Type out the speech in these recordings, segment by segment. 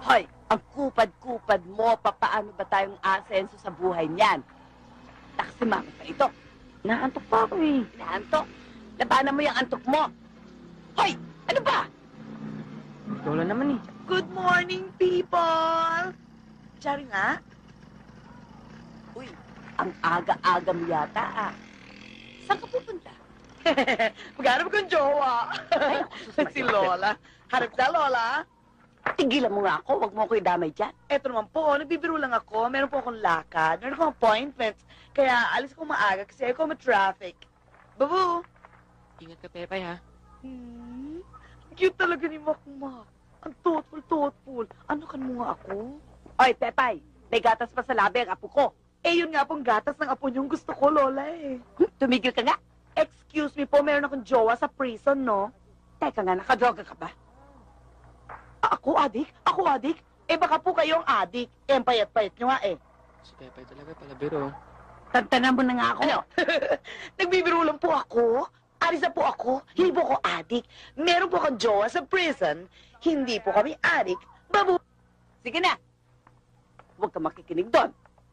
Hoy, ang kupad-kupad mo, papaano ba tayong asenso sa buhay niyan? Taksimangot pa ito. Naantok pa ako eh. Inaantok. Labanan mo yung antok mo. Hoy, ano ba? Ikaw lang naman eh. Good morning, people! Chari nga? Uy, ang aga-aga mo yata ah. Saan ka pupunta? Maghanap kong jowa. Ay, sus, Si Lola. Harap ka, Lola. Tigilan mo nga ako, wag mo ako idamay dyan. Eto naman po, nagbibiro lang ako. Meron po akong lakad. Meron akong appointments. Kaya alis ko maaga kasi ayaw ko ma-traffic. Babu! Ingat ka, Pepay, ha? Cute talaga ni Makmak. Ang thoughtful. Ano kan mo nga ako? Oy, Pepay, may gatas pa sa labi ang apo ko. Eh, yun nga pong gatas ng apo niyong gusto ko, Lola eh. Tumigil ka nga. Excuse me po, meron akong jowa sa prison, no? Teka nga, nakadroga ka ba? Ako, adik? Ako, adik? Eh, baka po kayong adik. Eh, ang payat-payat nyo nga eh. Si Pepay talaga palabiro. Tantanan mo na nga ako. Ano? Nagbibiro lang po ako. Aris na po ako. Hindi po ako adik. Meron po akong jowa sa prison. Hindi po kami adik. Babu! Sige na. Huwag ka makikinig doon.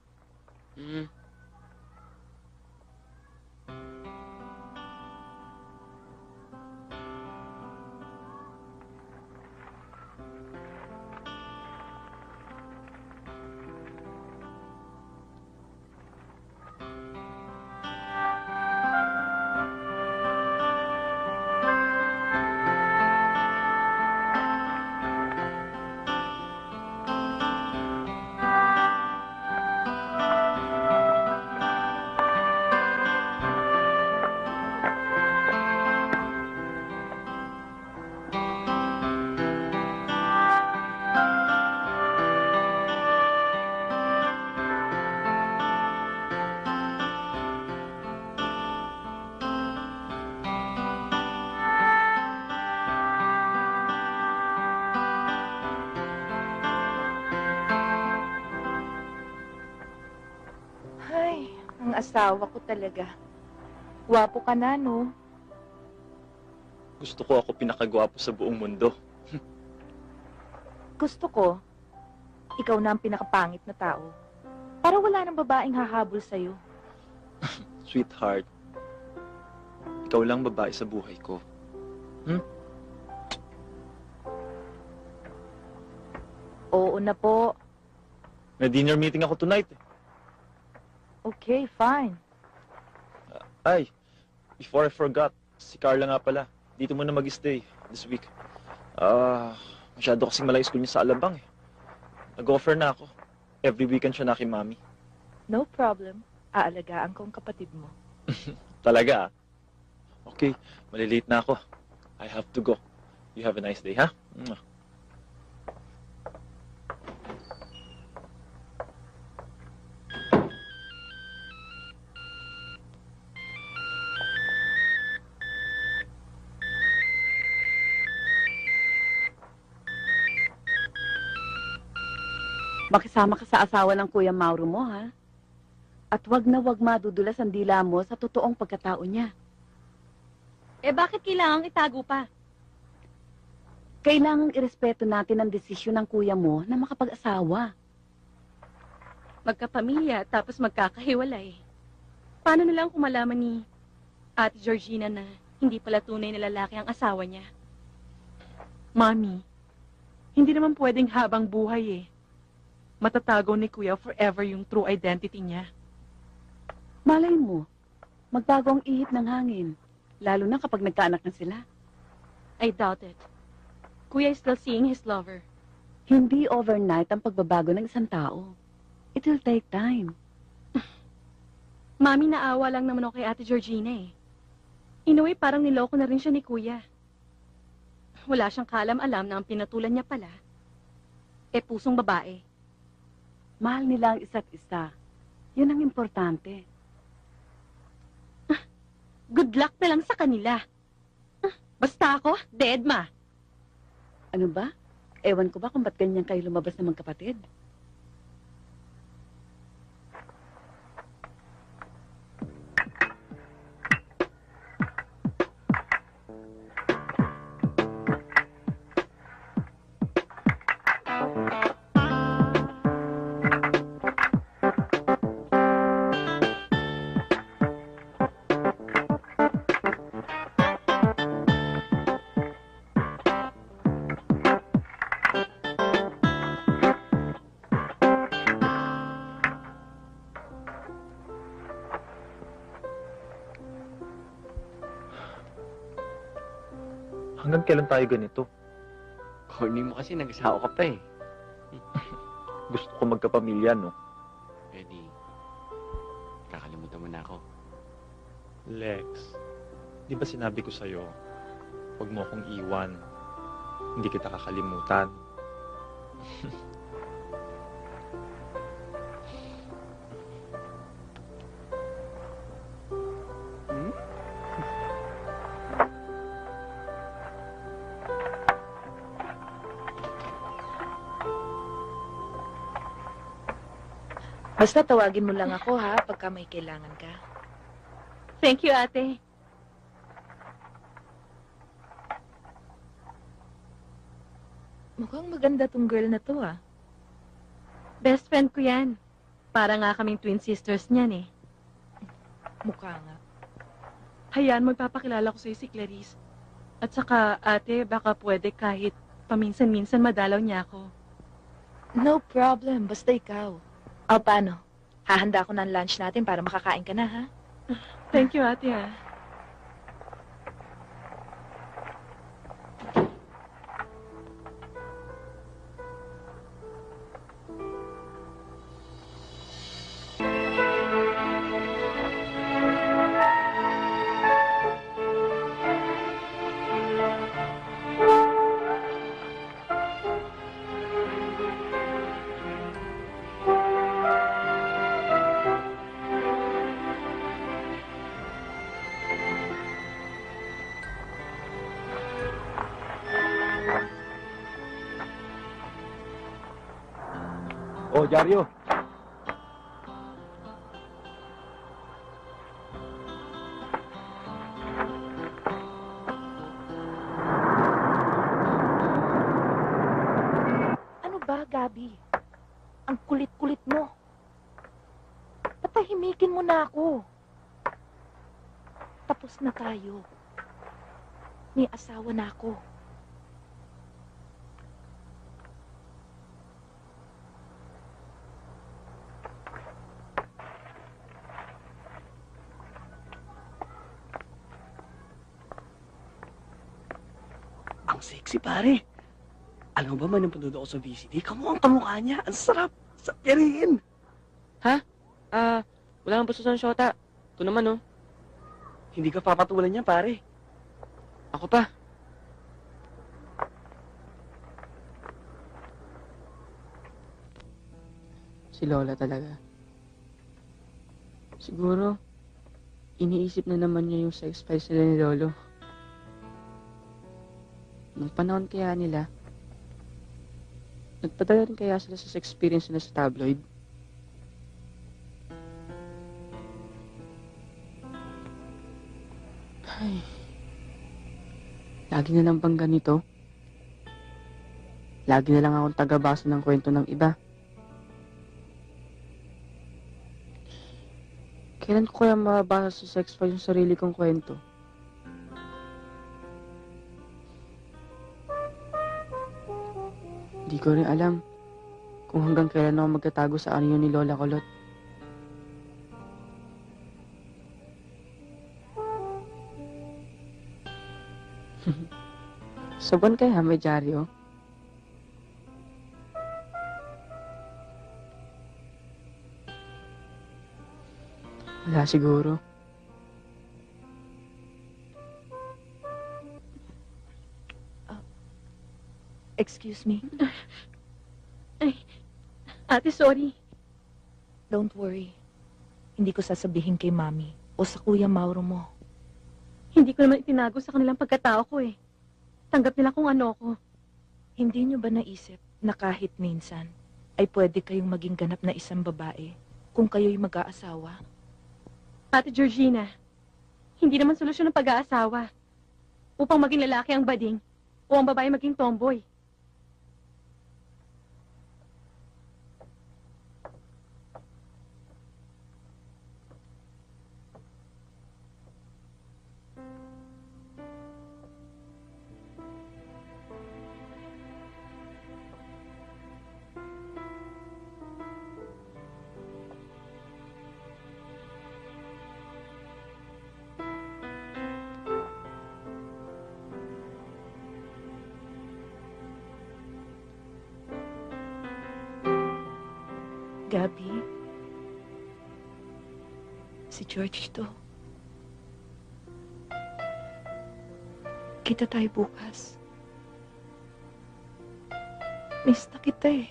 Ay, ang asawa ko talaga. Gwapo ka na, no? Gusto ko ako pinakagwapo sa buong mundo. Gusto ko, ikaw na ang pinakapangit na tao. Para wala nang babaeng hahabol sa'yo. Sweetheart, ikaw lang babae sa buhay ko. Oo na po. May dinner meeting ako tonight. Okay, fine. Ay, before I forgot, si Carla nga pala. Dito muna mag-stay this week. Masyado kasing malayo school niya sa Alabang eh. Nag-offer na ako. Every weekend siya na kay Mami. No problem. Aalagaan ko ang kapatid mo. Talaga ah. Okay, malilate na ako. I have to go. You have a nice day, ha? Mwah. Makisama ka sa asawa ng Kuya Mauro mo, ha? At wag na wag madudulas ang dila mo sa totoong pagkatao niya. Eh bakit kailangang itago pa? Kailangang irespeto natin ang desisyon ng kuya mo na makapag-asawa. Magkapamilya tapos magkakahiwalay. Paano na lang kung malaman ni Ate Georgina na hindi pala tunay na lalaki ang asawa niya? Mami, hindi naman pwedeng habang buhay eh. Matatagaw ni Kuya forever yung true identity niya. Malay mo, magbago ang ihip ng hangin. Lalo na kapag nagkaanak na sila. I doubt it. Kuya is still seeing his lover. Hindi overnight ang pagbabago ng isang tao. It will take time. Mami, naawa lang naman ako kay Ate Georgina eh. In a way, parang niloko na rin siya ni Kuya. Wala siyang kaalam-alam na ang pinatulan niya pala, pusong babae. Mahal nila ang isa't isa. Yun ang importante. Good luck na lang sa kanila. Basta ako, dead ma. Ano ba? Ewan ko ba kung ba't ganyan kayo lumabas na magkapatid? Hanggang kailan tayo ganito? Corny mo kasi nag-asawa ka pa eh. Gusto ko magkapamilya, no? Eddie, kakalimutan mo na ako. Lex, di ba sinabi ko sa'yo, huwag mo akong iwan. Hindi kita kakalimutan. Basta tawagin mo lang ako ha, pagka may kailangan ka. Thank you, ate. Mukhang maganda tong girl na to ah. Best friend ko yan. Para nga kaming twin sisters niyan eh. Mukha nga. Hayaan mo, ipapakilala ko sa'yo si Clarice. At saka, ate, baka pwede kahit paminsan-minsan madalaw niya ako. No problem, basta ikaw. O, paano? Hahanda ako ng lunch natin para makakain ka na, ha? Thank you, ate, ha. Oh, Dario. Ano ba, Gabi? Ang kulit-kulit mo. Patahimikin mo na ako. Tapos na tayo. May asawa na ako. Ang sexy, pare. Alam mo ba, man, nung panood ako sa VCD, kamukhang kamukha niya. Ang sarap. Sapirin. Wala kang basta sa shota. Ito naman, oh. Hindi ka papatulan niya, pare. Ako pa. Si Lola talaga. Siguro, iniisip na naman niya yung sex files nila ni Lolo. Nung panahon kaya nila, nagpadala rin kaya sila sa experience nila sa tabloid? Ay, lagi na lang bang ganito? Lagi na lang akong tagabasa ng kwento ng iba. Kailan ko kaya mababasa sa sex files yung sarili kong kwento? Hindi ko rin alam kung hanggang kailan ako magtatago sa anyo ni Lola Kulot. Sa buwan kaya may dyaryo? Wala siguro. Excuse me. Ate, sorry. Don't worry. Hindi ko sasabihin kay Mami o sa Kuya Mauro mo. Hindi ko naman itinago sa kanilang pagkatao ko eh. Tanggap nila kung ano ko. Hindi nyo ba naisip na kahit minsan ay pwede kayong maging ganap na isang babae kung kayo'y mag-aasawa? Ate Georgina, hindi naman solusyon ng pag-aasawa. Upang maging lalaki ang bading o ang babae maging tomboy. Gabby, si George to. Kita tayo bukas. Miss na kita eh.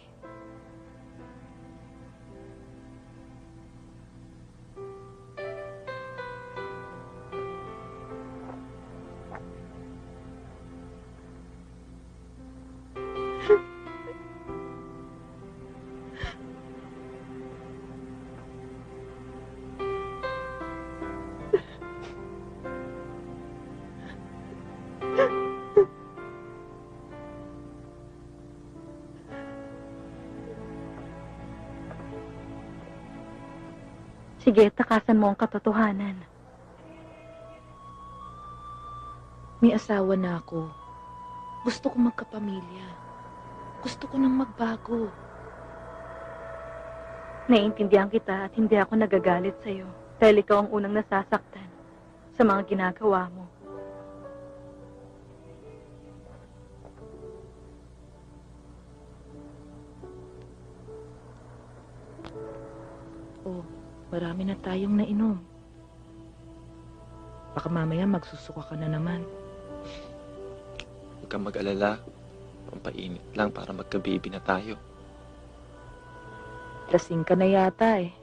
Sige, takasan mo ang katotohanan. May asawa na ako. Gusto ko magkapamilya. Gusto ko nang magbago. Naiintindihan kita at hindi ako nagagalit sa'yo dahil ikaw ang unang nasasaktan sa mga ginagawa mo. Oh, marami na tayong nainom. Baka mamaya magsusuka ka na naman. Huwag kang mag-alala. Pampainit lang para magka-baby na tayo. Lasing ka na yata eh.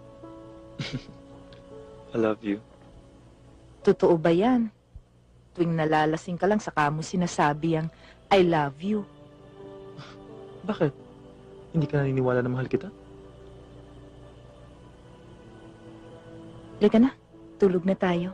I love you. Totoo ba yan? Tuwing nalalasing ka lang, saka mo sinasabi ang I love you. Bakit? Hindi ka naniniwala na mahal kita? Halika na, tulog na tayo.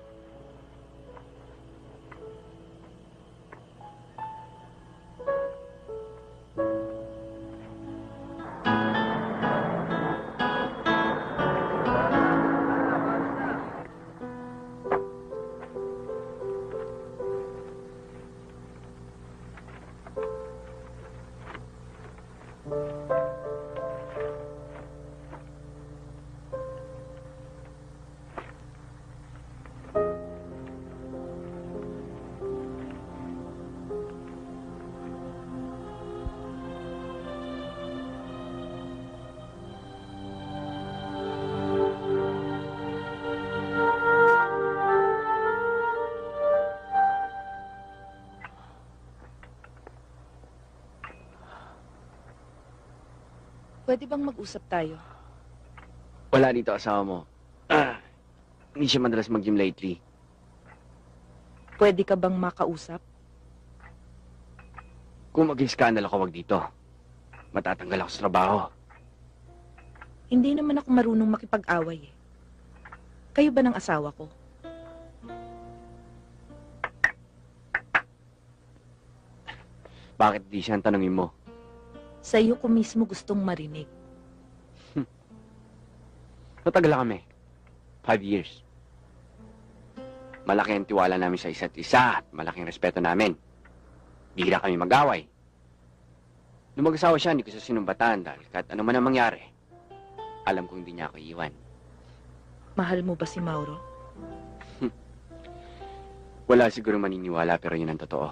Pwede bang mag-usap tayo? Wala dito asawa mo. Hindi siya madalas mag-gym lately. Pwede ka bang makausap? Kung mag-scandal ako, wag dito. Matatanggal ako sa trabaho. Hindi naman ako marunong makipag-away eh. Kayo ba ng asawa ko? Bakit di siya ang tanungin mo? Sa iyo ko mismo gustong marinig. Matagal na kami. 5 years. Malaki ang tiwala namin sa isa't isa at malaking respeto namin. Bihira kami mag-away. Nung mag-asawa siya, hindi ko siya sinumbatan dahil kahit ano man ang mangyari, alam kong hindi niya ako iiwan. Mahal mo ba si Mauro? Wala siguro maniniwala pero yun ang totoo.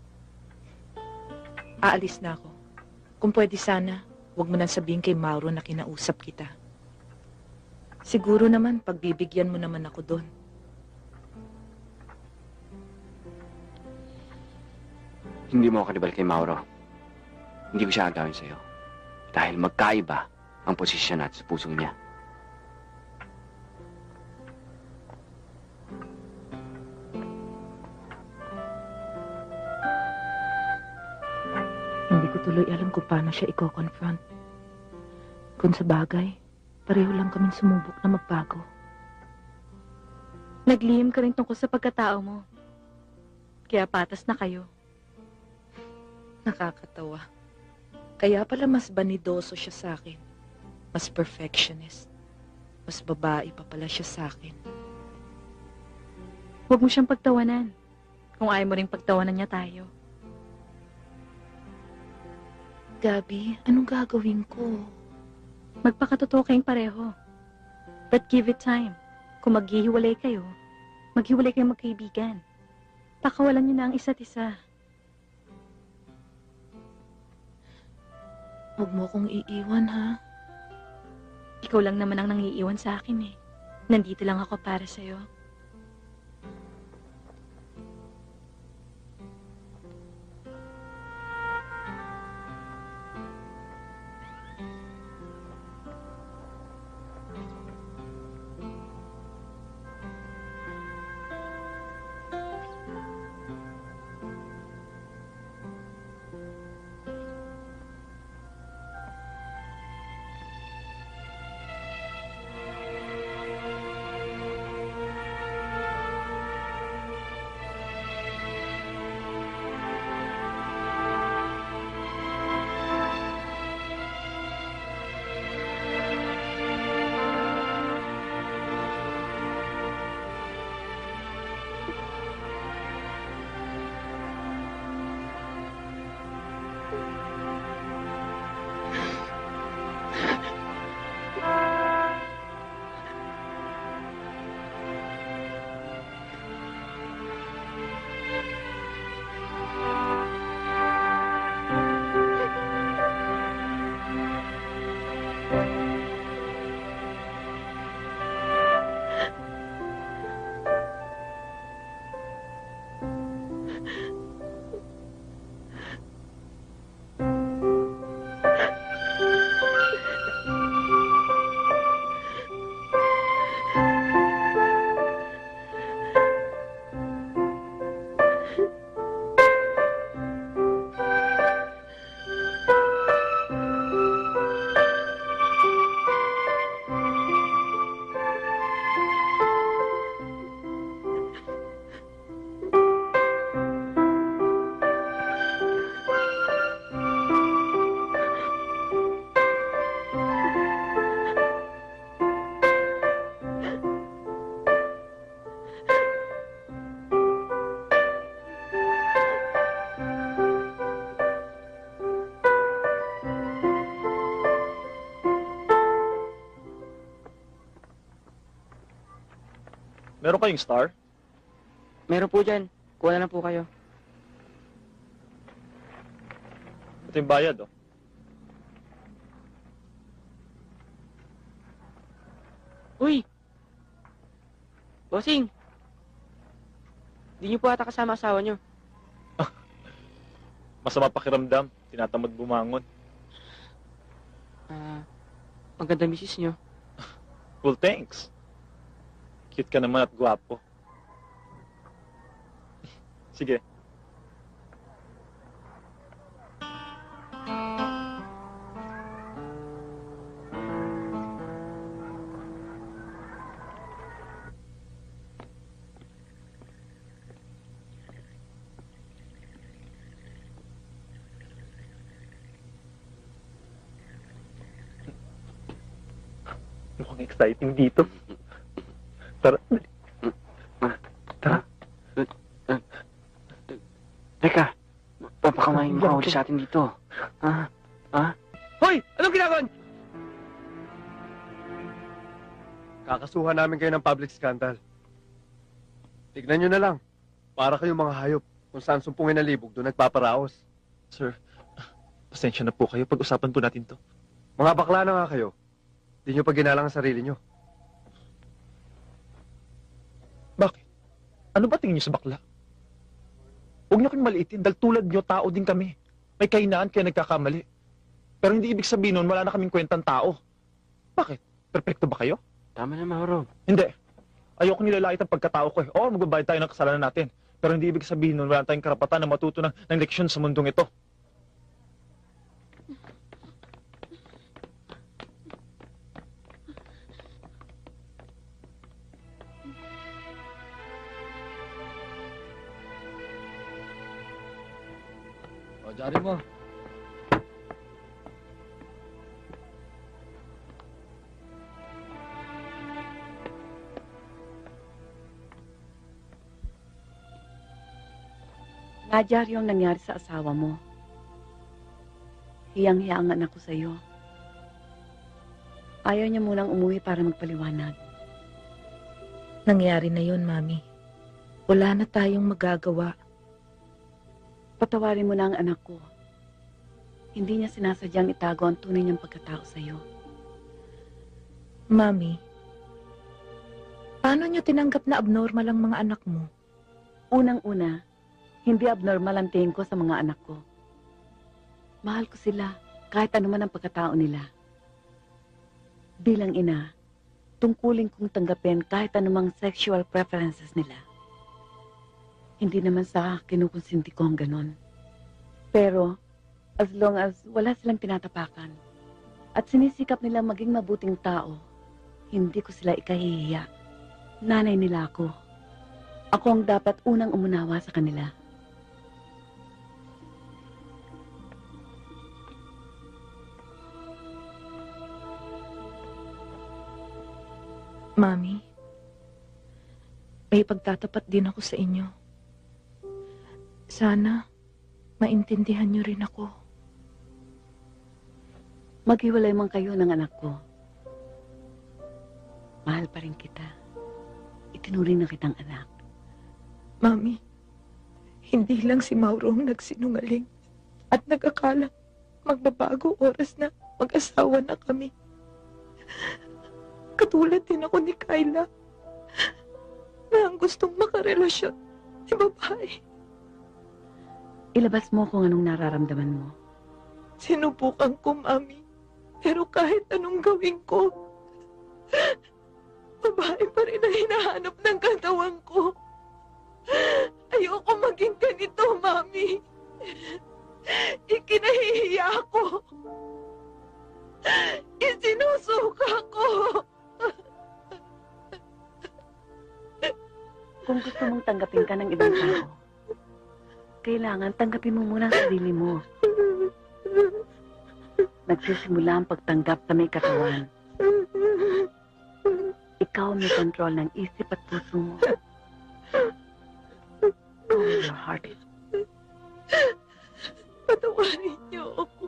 Aalis na ako. Kung pwede sana, huwag mo nang sabihin kay Mauro na kinausap kita. Siguro naman, pagbibigyan mo naman ako doon. Hindi mo ako kanibal kay Mauro. Hindi ko siya agawin sa'yo. Dahil magkaiba ang posisyon natin sa puso niya. Hindi ko tuloy alam kung paano siya i-confront. Kung sa bagay, pareho lang kaming sumubok na magbago. Naglihim ka rin tungkol sa pagkatao mo. Kaya patas na kayo. Nakakatawa. Kaya pala mas banidoso siya sa akin. Mas perfectionist. Mas babae pa pala siya sa akin. Huwag mo siyang pagtawanan. Kung ayaw mo ring pagtawanan niya tayo. Gabi, anong gagawin ko? Magpakatotoo kayong pareho. But give it time. Kung maghihiwalay kayo, maghiwalay kayong magkaibigan. Pakawalan niyo na ang isa't isa. Huwag mo akong iiwan, ha? Ikaw lang naman ang nangiiwan sa akin eh. Nandito lang ako para sa'yo. Meron kayong star? Meron po dyan. Kuha na lang po kayo. Ito yung bayad, oh. Uy! Bossing! Di niyo po ata kasama asawa niyo. Masama pakiramdam. Tinatamad bumangon. Ang ganda misis niyo. Well, thanks. Cute ka naman at gwapo. Sige. Mukhang exciting dito. Tara. Tara. Teka, papakamay makahuli sa atin dito. Hoy! Anong ginagawa niyo? Kakasuhan namin kayo ng public scandal. Tignan nyo na lang. Para kayong mga hayop. Kung saan sumpungin ang libog, doon nagpaparaos. Sir, pasensya na po kayo. Pag-usapan po natin to. Mga bakla na nga kayo. Di nyo pa ginalang ang sarili nyo. Bakit? Ano ba tingin niyo sa bakla? Huwag niyo kaming maliitin dahil tulad niyo, tao din kami. May kahinaan kaya nagkakamali. Pero hindi ibig sabihin nun, wala na kaming kwentang tao. Bakit? Perpekto ba kayo? Tama na, Mauro. Hindi. Ayoko nilalait ang pagkatao ko eh. Oo, magbabayad tayo ng kasalanan natin. Pero hindi ibig sabihin nun, wala tayong karapatan na matuto ng leksyon sa mundong ito. O, dyan mo. Nadyaryo ang nangyari sa asawa mo. Hiyang-hiya ang anak ko sa iyo. Ayaw niya munang umuwi para magpaliwanag. Nangyari na yon, Mami. Wala na tayong magagawa. Patawarin mo na ang anak ko. Hindi niya sinasadyang itago ang tunay niyang pagkatao sa iyo. Mami, paano niyo tinanggap na abnormal ang mga anak mo? Unang-una, hindi abnormal ang tingin ko sa mga anak ko. Mahal ko sila, kahit ano man ang pagkatao nila. Bilang ina, tungkulin kong tanggapin kahit anumang sexual preferences nila. Hindi naman sa kinukonsinti ko ang ganon. Pero, as long as wala silang tinatapakan at sinisikap nila maging mabuting tao, hindi ko sila ikahihiya. Nanay nila ako. Ako ang dapat unang umunawa sa kanila. Mami, may pagtatapat din ako sa inyo. Sana, maintindihan niyo rin ako. Maghiwalay man kayo ng anak ko. Mahal pa rin kita. Itinuring na kitang anak. Mami, hindi lang si Mauro ang nagsinungaling at nag-akala magbabago oras na mag-asawa na kami. Katulad din ako ni Kyla na ang gustong makarelasyon si babae. Ilabas mo kung anong nararamdaman mo. Sinubukan ko, Mami. Pero kahit anong gawin ko, babae pa rin ang hinahanap ng katawan ko. Ayoko maging ganito, Mami. Ikinahihiya ko. Isinusuka ko. Kung gusto mong tanggapin ka ng ibang tao, kailangan tanggapin mo muna ang sarili mo. Nagsisimula ang pagtanggap sa may katawan. Ikaw ang may control ng isip at puso mo. Go with your heart. Patawarin niyo ako.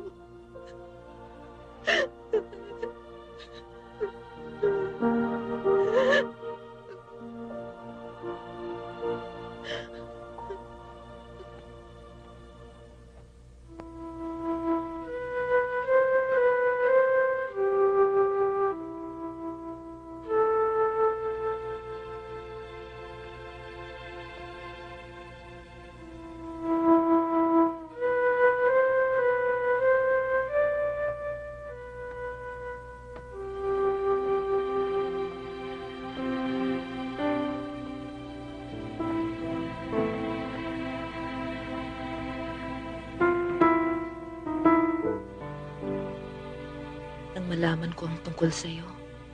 Nang malaman ko ang tungkol sa'yo,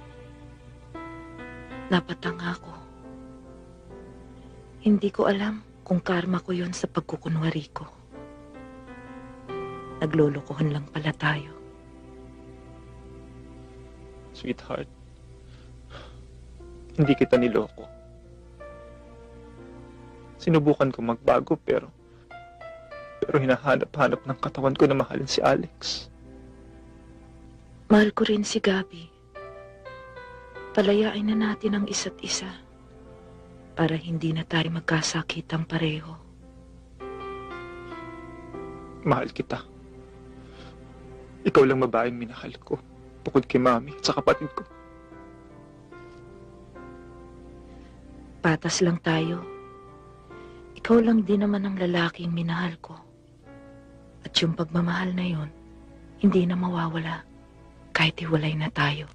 napatanga ko. Hindi ko alam kung karma ko yon sa pagkukunwari ko. Naglolokohan lang pala tayo. Sweetheart, hindi kita niloko. Sinubukan ko magbago pero hinahanap-hanap ng katawan ko na mahalin si Alex. Mahal ko rin si Gabi. Palayain na natin ang isa't isa para hindi na tayo magkasakitang pareho. Mahal kita. Ikaw lang babaeng minahal ko, bukod kay Mami at sa kapatid ko. Patas lang tayo. Ikaw lang din naman ang lalaking minahal ko. At yung pagmamahal na yon, hindi na mawawala kahit hiwalay na tayo.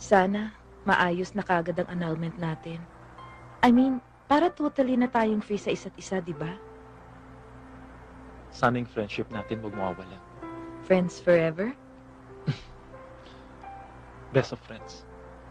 Sana maayos na kagad ang annulment natin. I mean, para totally na tayong free sa isa't isa, di ba? Sana yung friendship natin wag mawawala. Friends forever? Best of friends.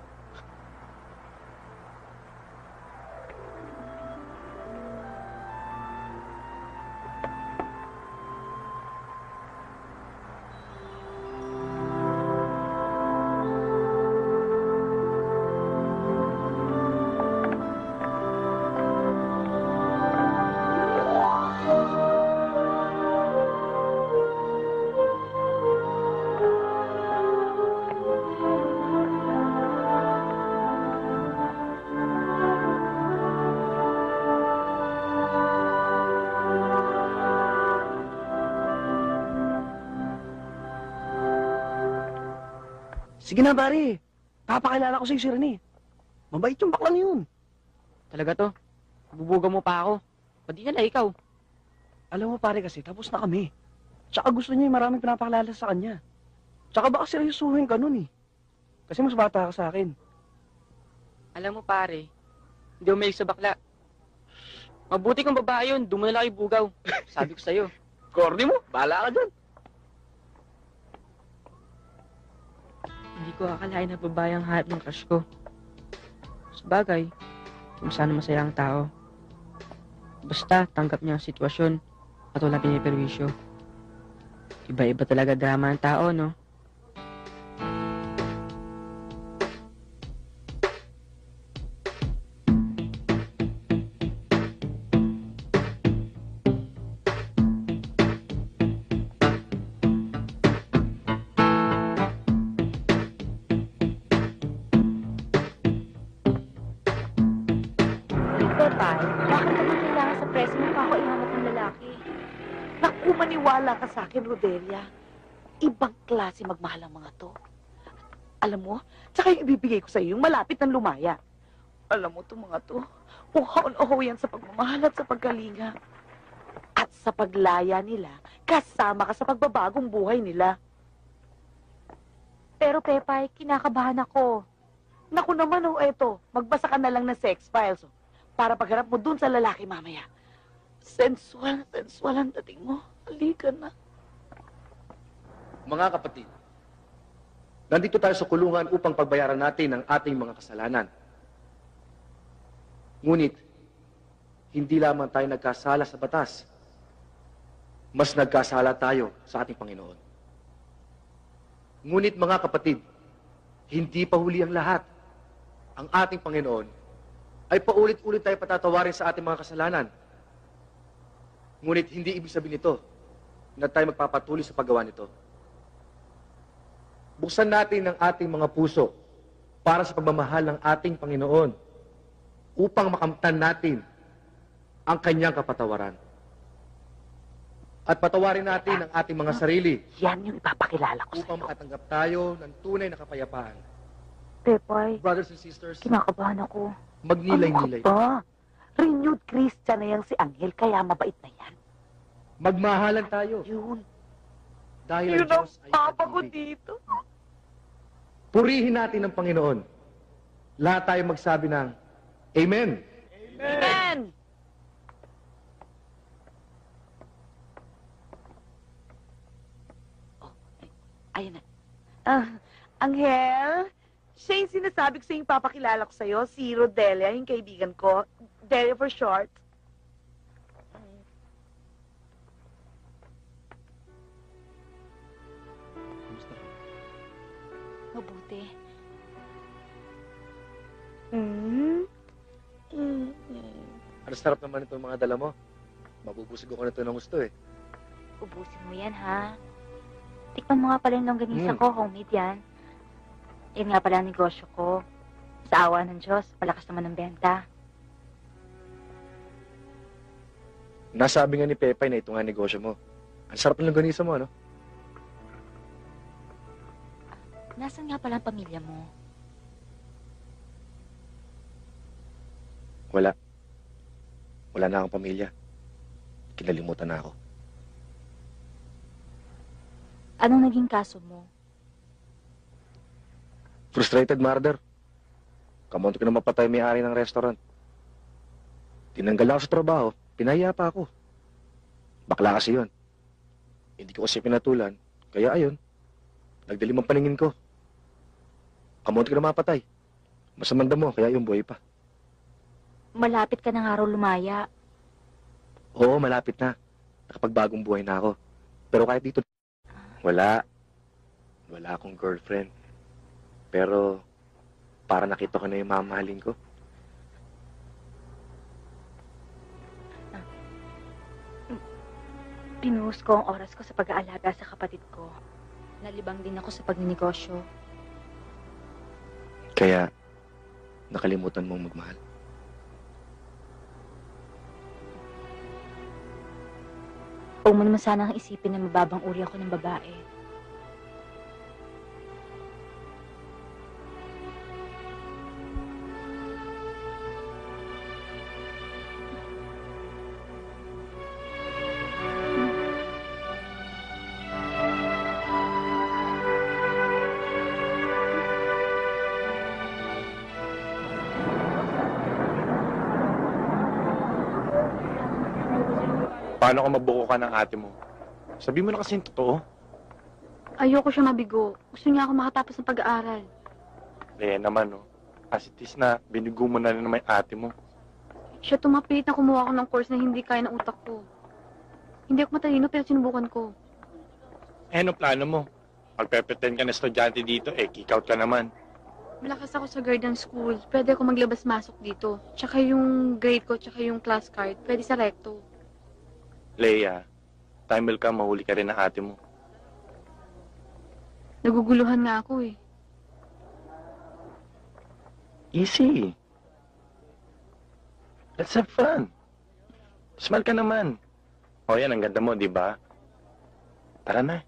Sige na, pare. Papakilala ko sa'yo si Rene. Mabait yung baklang yun. Talaga to. Bubuga mo pa ako. Pati na ikaw. Alam mo, pare, kasi tapos na kami. Tsaka gusto niya yung maraming pinapakilala sa kanya. Tsaka baka seryosuhin ka nun eh. Kasi mas bata ka sa akin. Alam mo pare, hindi ako may sa bakla. Mabuti kang babae yun, doon mo na lang ibugaw. Sabi ko sa'yo. Corny mo, bahala ka dyan. Hindi ko akalain na babae ang hanap ng crush ko. Sabagay, kung sana masaya ang tao. Basta tanggap niya ang sitwasyon at wala piniperwisyo. Iba-iba talaga drama ng tao, no? Pepay, bakit naman kailangan sa press mo pa ako ihanap ng lalaki? Naku, maniwala ka sa akin, Rodelia. Ibang klase magmahal ang mga to. Alam mo, tsaka yung ibibigay ko sa iyo, yung malapit ng lumaya. Alam mo, itong mga to, uhaw-uhaw yan sa pagmamahal at sa pagkalinga. At sa paglaya nila, kasama ka sa pagbabagong buhay nila. Pero, Pepay, kinakabahan ako. Naku naman, eto, magbasa ka na lang ng sex files, para pagharap mo dun sa lalaki mamaya. Sensual ang dating mo. Halika na. Mga kapatid, nandito tayo sa kulungan upang pagbayaran natin ang ating mga kasalanan. Ngunit, hindi lamang tayo nagkasala sa batas. Mas nagkasala tayo sa ating Panginoon. Ngunit mga kapatid, hindi pa huli ang lahat. Ang ating Panginoon ay paulit-ulit tayo patatawarin sa ating mga kasalanan. Ngunit hindi ibig sabihin nito na tayo magpapatuloy sa paggawa nito. Buksan natin ang ating mga puso para sa pagmamahal ng ating Panginoon upang makamtan natin ang kanyang kapatawaran. At patawarin natin ang ating mga sarili Yan yung ipapakilala ko upang sa'yo. makatanggap tayo ng tunay na kapayapaan. Pepay, Brothers and sisters, kinakabahan ako. magnilay-nilay. Ano ka ba? Renewed Christian na yang si Angel, kaya mabait na yan. Magmahalan tayo Yun. dahil ang Diyos ay pag-ibig. dito. Purihin natin ang Panginoon. Lahat tayo magsabi ng Amen. Amen! Oh, ayun na. Angel, siya yung sinasabi ko sa yung papakilala ko sa'yo, si Rodelia, yung kaibigan ko. Delia for short. Mabuti. Ano sarap naman itong mga dala mo? Mabubusig ako nito ng gusto eh. Ubusin mo yan, ha? Tikman mo nga pala yung longganisa ko, homemade yan. Yan nga pala ang negosyo ko. Sa awa ng Diyos, palakas naman ng benta. Nasabi nga ni Pepay na ito nga negosyo mo. Ang sarap ng longganisa mo, ano? Nasaan nga pala ang pamilya mo? Wala. Wala na akong pamilya. Kinalimutan na ako. Anong naging kaso mo? Frustrated murder. Kamunti ko na mapatay may-ari ng restaurant. Tinanggal ako sa trabaho, pinahiya pa ako. Bakla kasi yun. Hindi ko kasi pinatulan, kaya ayun, nagdilim ang paningin ko. Kamunti ko na mapatay. Masamanda mo, kaya yung buhay pa. Malapit ka na nga raw lumaya. Oo, malapit na. Nakapagbagong buhay na ako. Pero kahit dito, wala. Wala akong girlfriend. Pero, para nakita ko na yung mamahalin ko. Pinuhos ko ang oras ko sa pag-aalaga sa kapatid ko. Nalibang din ako sa pagninegosyo. Kaya, nakalimutan mong magmahal. Huwag mo naman sanang isipin na mababang uri ako ng babae. Paano kung mabuko ka ng ate mo? Sabi mo na kasi yung totoo. Ayoko siya mabigo. Gusto niya ako makatapos ng pag-aaral. Naman, no? As it is na, binigo mo na rin naman yung ate mo. Siya tumapilit na kumuha ako ng course na hindi kaya ng utak ko. Hindi ako matalino pero sinubukan ko. Ano plano mo? Magpe-pretend ka na estudyante dito, kick out ka naman. Malakas ako sa garden school. Pwede ako maglabas-masok dito. Tsaka yung grade ko, tsaka yung class card. Pwede sa recto. Leia, time will come, mahuli ka rin ng ate mo. Naguguluhan nga ako eh. Easy. Let's have fun. Smile ka naman. O yan, ang ganda mo, di ba? Tara na.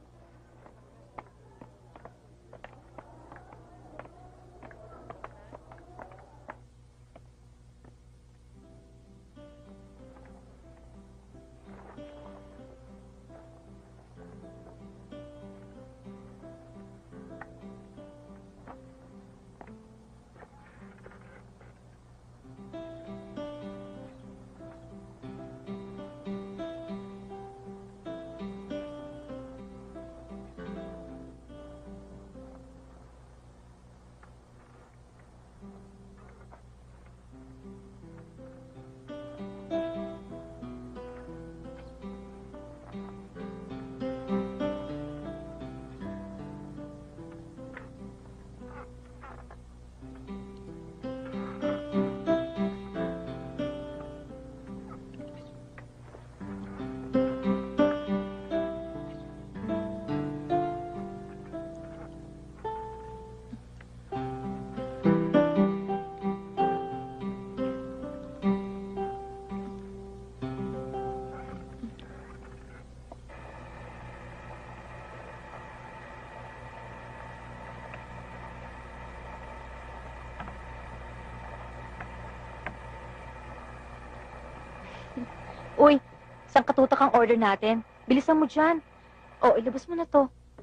Uy, saan katutak ang order natin? Bilisan mo dyan. O, ilabas mo na to.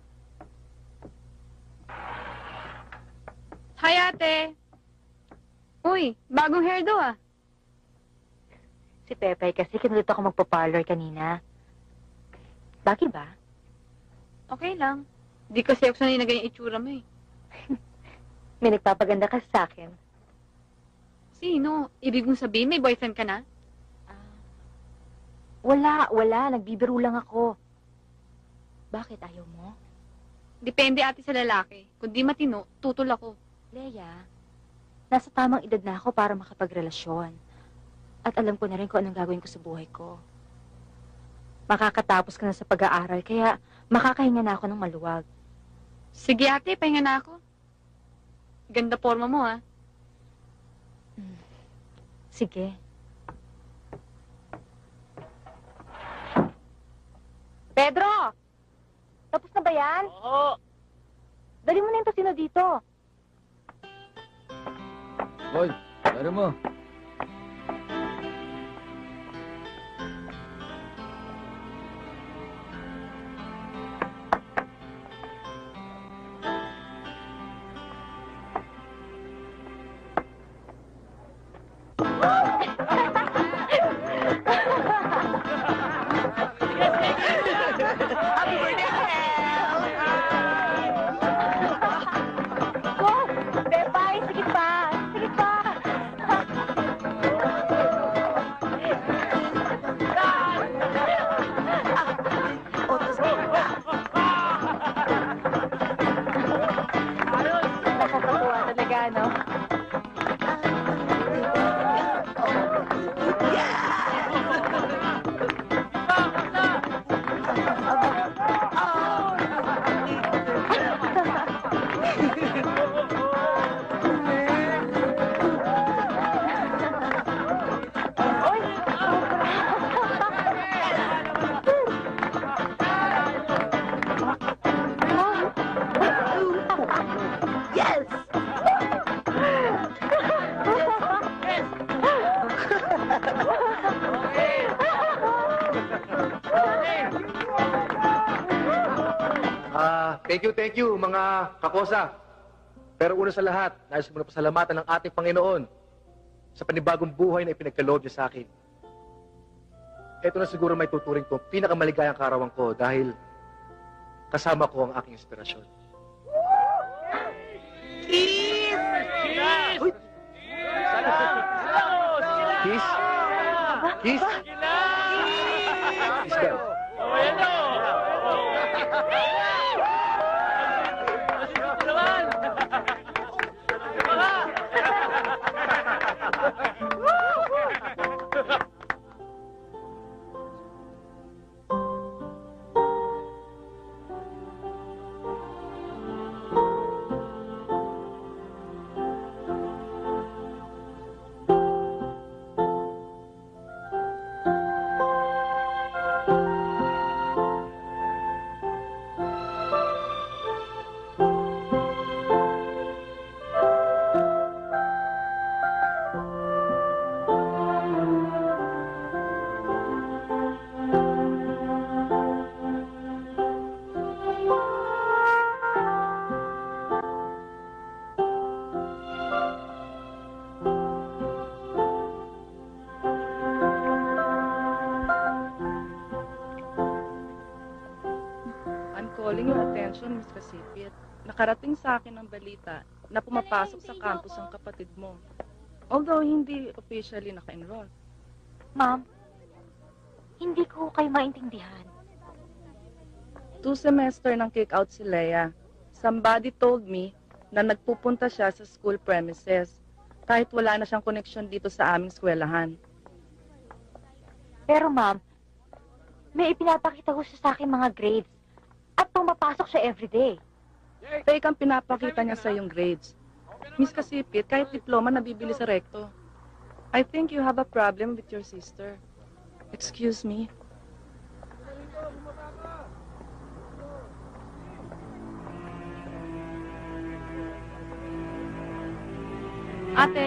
Hi, ate! Uy, bagong hairdo ah. Si Pepe kasi kinulit ako magpa-parlor kanina. Bakit ba? Okay lang. Di kasi ako sanay na ganyan itsura mo eh. May nagpapaganda ka sa akin. Sino? Ibig mong sabihin may boyfriend ka na? Wala. Nagbibiro lang ako. Bakit ayaw mo? Depende ate sa lalaki. Kung di matino, tutol ako. Leia, nasa tamang edad na ako para makapagrelasyon. At alam ko na rin kung anong gagawin ko sa buhay ko. Makakatapos ka na sa pag-aaral, kaya makakahinga na ako ng maluwag. Sige ate, pahinga na ako. Ganda forma mo ah. Sige. Pedro! Tapos na ba yan? Oo. Dali mo na yung tosino dito. Hoy, ano mo? Thank you, mga kakosa. Pero una sa lahat, nais ko muna pasalamatan ng ating Panginoon sa panibagong buhay na ipinagkaloob niya sa akin. Ito na siguro may tuturing ko pinakamaligayang karawan ko dahil kasama ko ang aking inspirasyon. Kiss! Kiss! Kiss daw. Calling your attention, Miss Casipit. Nakarating sa akin ang balita na pumapasok sa campus ang kapatid mo. Although hindi officially naka-enroll. Ma'am, hindi ko kayo maintindihan. 2 semester nang kick out si Leia. Somebody told me na nagpupunta siya sa school premises kahit wala na siyang connection dito sa aming eskwelahan. Pero ma'am, may ipinapakita ko siya sa akin mga grades. At pumapasok siya everyday. Fake ang pinapakita niya sa yung grades. Miss Casipit, kahit diploma nabibili sa recto. I think you have a problem with your sister. Excuse me. Ate,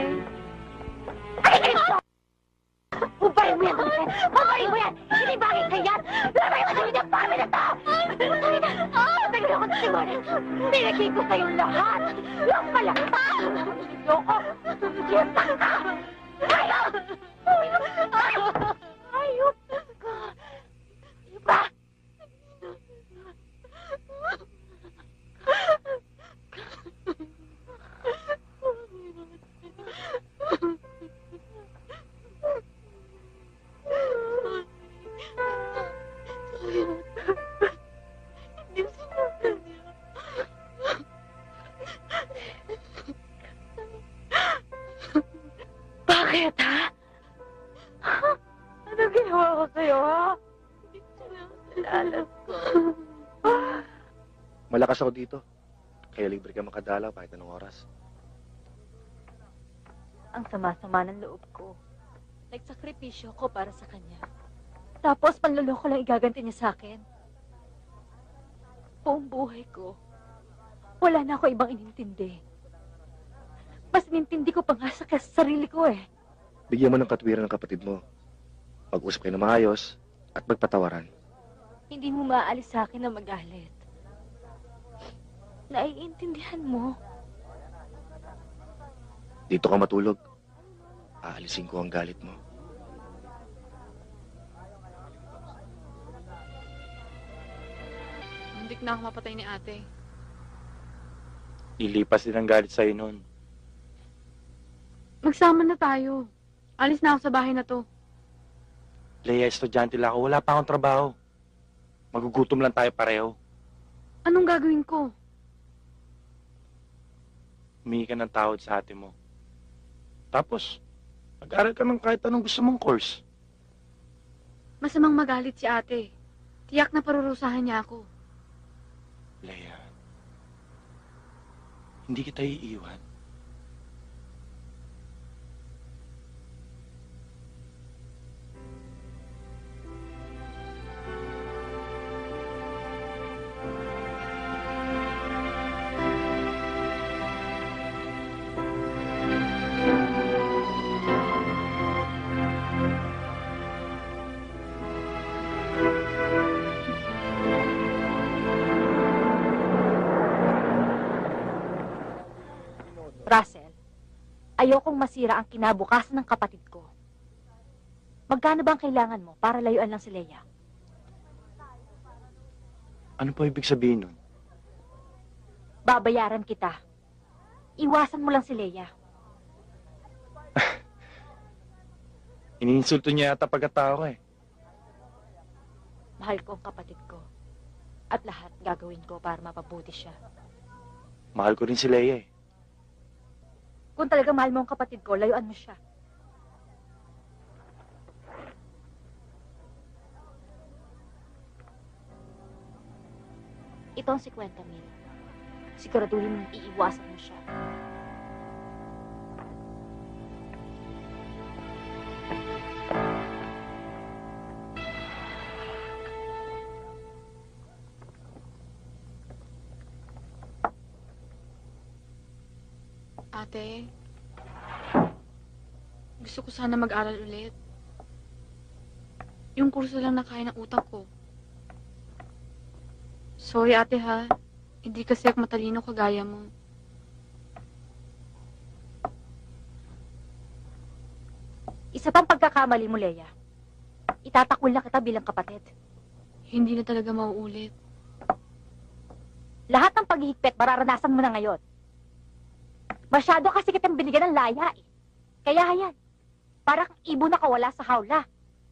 Bubayin mo yan, Vincent! Bubayin mo yan! Hindi bagay ka yan! Lamay mo sa inyong family na to! Bubayin na! Tagal ako sa siguro! Binigay ko sa'yo lahat! Yung palakta! Ayoko! Yung tangka! Ayok! Ayok! Iba! Bakit, ha? Anong ginawa ko sa'yo, ha? Hindi ko sinasalalas ko. Malakas ako dito. Kaya libre ka makadalaw kahit anong oras. Ang sama-sama ng loob ko. Nagsakripisyo ko para sa kanya. Tapos panluloko lang igaganti niya sa akin. Buong buhay ko, wala na ako ibang inintindi. Mas inintindi ko pa nga sa sarili ko eh. Bigyan mo ng katwiran ng kapatid mo. Mag-usap kayo na maayos at magpatawaran. Hindi mo maaalis sa akin na magalit. Naiintindihan mo. Dito ka matulog. Aalisin ko ang galit mo. muntik na ako mapatay ni ate. Lilipas din ang galit sa'yo noon. Magsama na tayo. Alis na ako sa bahay na to. Leia, estudyante lang ako. Wala pa akong trabaho. Magugutom lang tayo pareho. Anong gagawin ko? Humingi ka ng tawad sa ate mo. Tapos, mag-aral ka ng kahit anong gusto mong course. Masamang magalit si ate. Tiyak na parurusahan niya ako. Leia, hindi kita iiwan. Ayokong masira ang kinabukasan ng kapatid ko. Magkano ba ang kailangan mo para layuan lang si Leia? Ano po ibig sabihin nun? Babayaran kita. Iwasan mo lang si Leia. Iniinsulto niya yata pagkatao ko eh. Mahal ko ang kapatid ko. At lahat gagawin ko para mapabuti siya. Mahal ko rin si Leia eh. Kung talaga mahal mo ang kapatid ko, layuan mo siya. Ito ang 50,000. Siguraduhin mong iiwasan mo siya. Ate, gusto ko sana mag-aral ulit. Yung kurso lang na kaya ng utak ko. Sorry ate ha, hindi kasi ako matalino kagaya mo. Isa pang pagkakamali mo, Leia. Itatakul na kita bilang kapatid. Hindi na talaga mauulit. Lahat ng paghihigpit, mararanasan mo na ngayon. Masyado kasi kitang binigyan ng laya eh. Kaya yan, parang ibon na kawala sa hawla.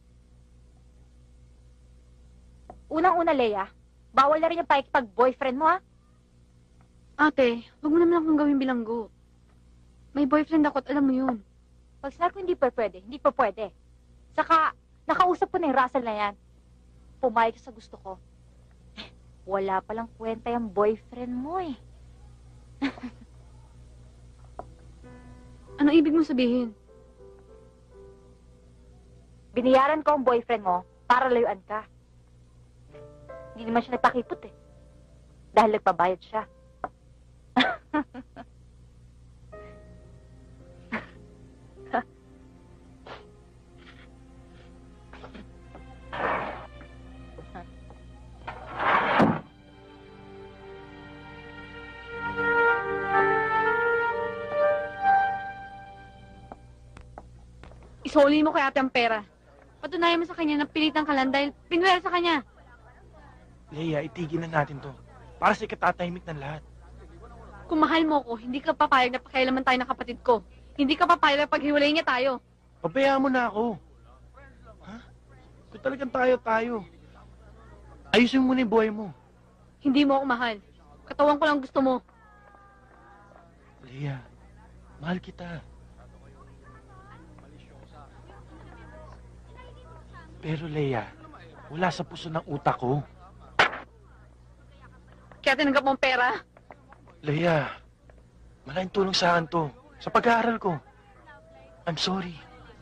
Unang-una, Leia, bawal na rin yung pakikipag-boyfriend mo, ha? Ate, wag mo naman akong gawin bilanggo. May boyfriend ako at alam mo yun. Pag sinabi ko hindi pa pwede, hindi pa pwede. Saka, nakausap ko na yung Russell na yan. Pumayag sa gusto ko. Wala palang kwenta yung boyfriend mo eh. Ano ibig mo sabihin? Biniyaran ko ang boyfriend mo para layuan ka. Hindi naman siya nagpakipot eh. Dahil nagpabayad siya. Isoli mo kay ate ang pera. Patunayan mo sa kanya na pilitan ka lang dahil pinwera sa kanya. Leia, itigil na natin to. Para sa ikatatahimik ng lahat. Kung mahal mo ko, hindi ka papayag na pakialaman tayo ng kapatid ko. Hindi ka papayag na paghiwalay niya tayo. Pabayaan mo na ako. Ha? Kung talagang tayo. Ayusin mo muna yung buhay mo. Hindi mo ako mahal. Katawan ko lang gusto mo. Leia, mahal kita. Pero Leia, wala sa puso ng utak ko. Kaya tinanggap mo ang pera. Leia, malaking tulong sa akin to. Sa pag-aaral ko. I'm sorry.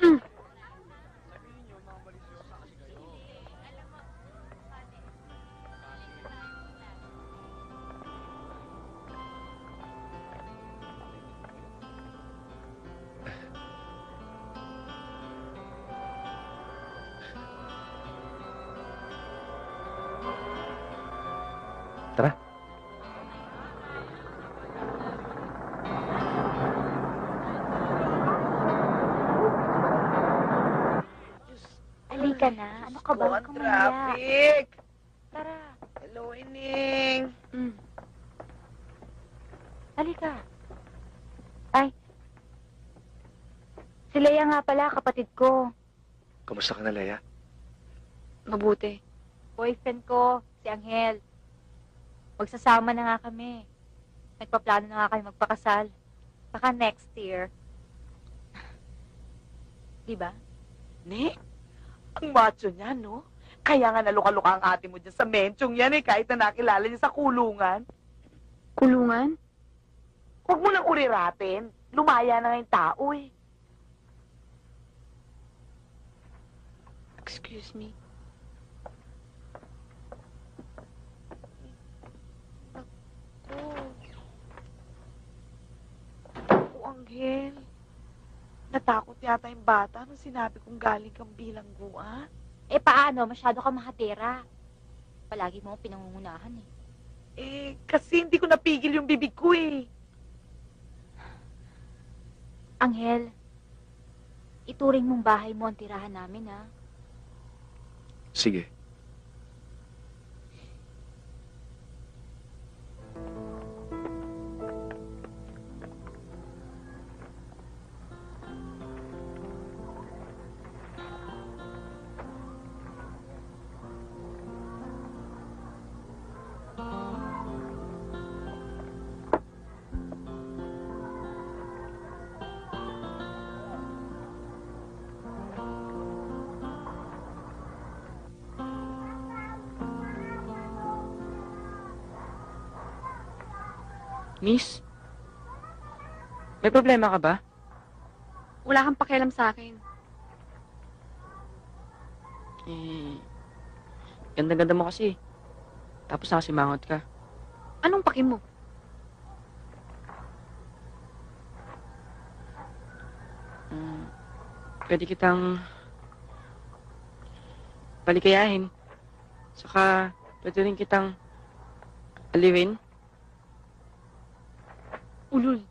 Tara. Halika na. Ano ka ba? Ang traffic. Tara, Hello, Ining. halika. Ay. Si Leia nga pala, kapatid ko. Kamusta ka na, Leia? Mabuti. Boyfriend ko, si Angel. Magsasama na nga kami. Nagpaplano na nga kami magpakasal. Baka next year. Diba? Nick, ang macho niya, no? Kaya nga naluka-luka ang ate mo dyan sa mensyong yan eh, kahit na nakilala niya sa kulungan. Kulungan? Huwag mo nang uriratin. Lumaya na nga yung tao eh. Excuse me. Oh, Angel. Natakot yata yung bata nung sinabi kong galing kang bilangguan. Eh paano? Masyado ka mahatera. Palagi mo akong pinangungunahan eh. Kasi hindi ko napigil yung bibig ko eh. Anghel, ituring mong bahay mo ang tirahan namin, ha? Sige. Miss? May problema ka ba? Wala kang pakialam sa akin. Ganda-ganda mo kasi. Tapos nakasimangot ka. Anong paki mo? Pwede kitang palikayahin. Saka, pwede rin kitang aliwin. Ulul.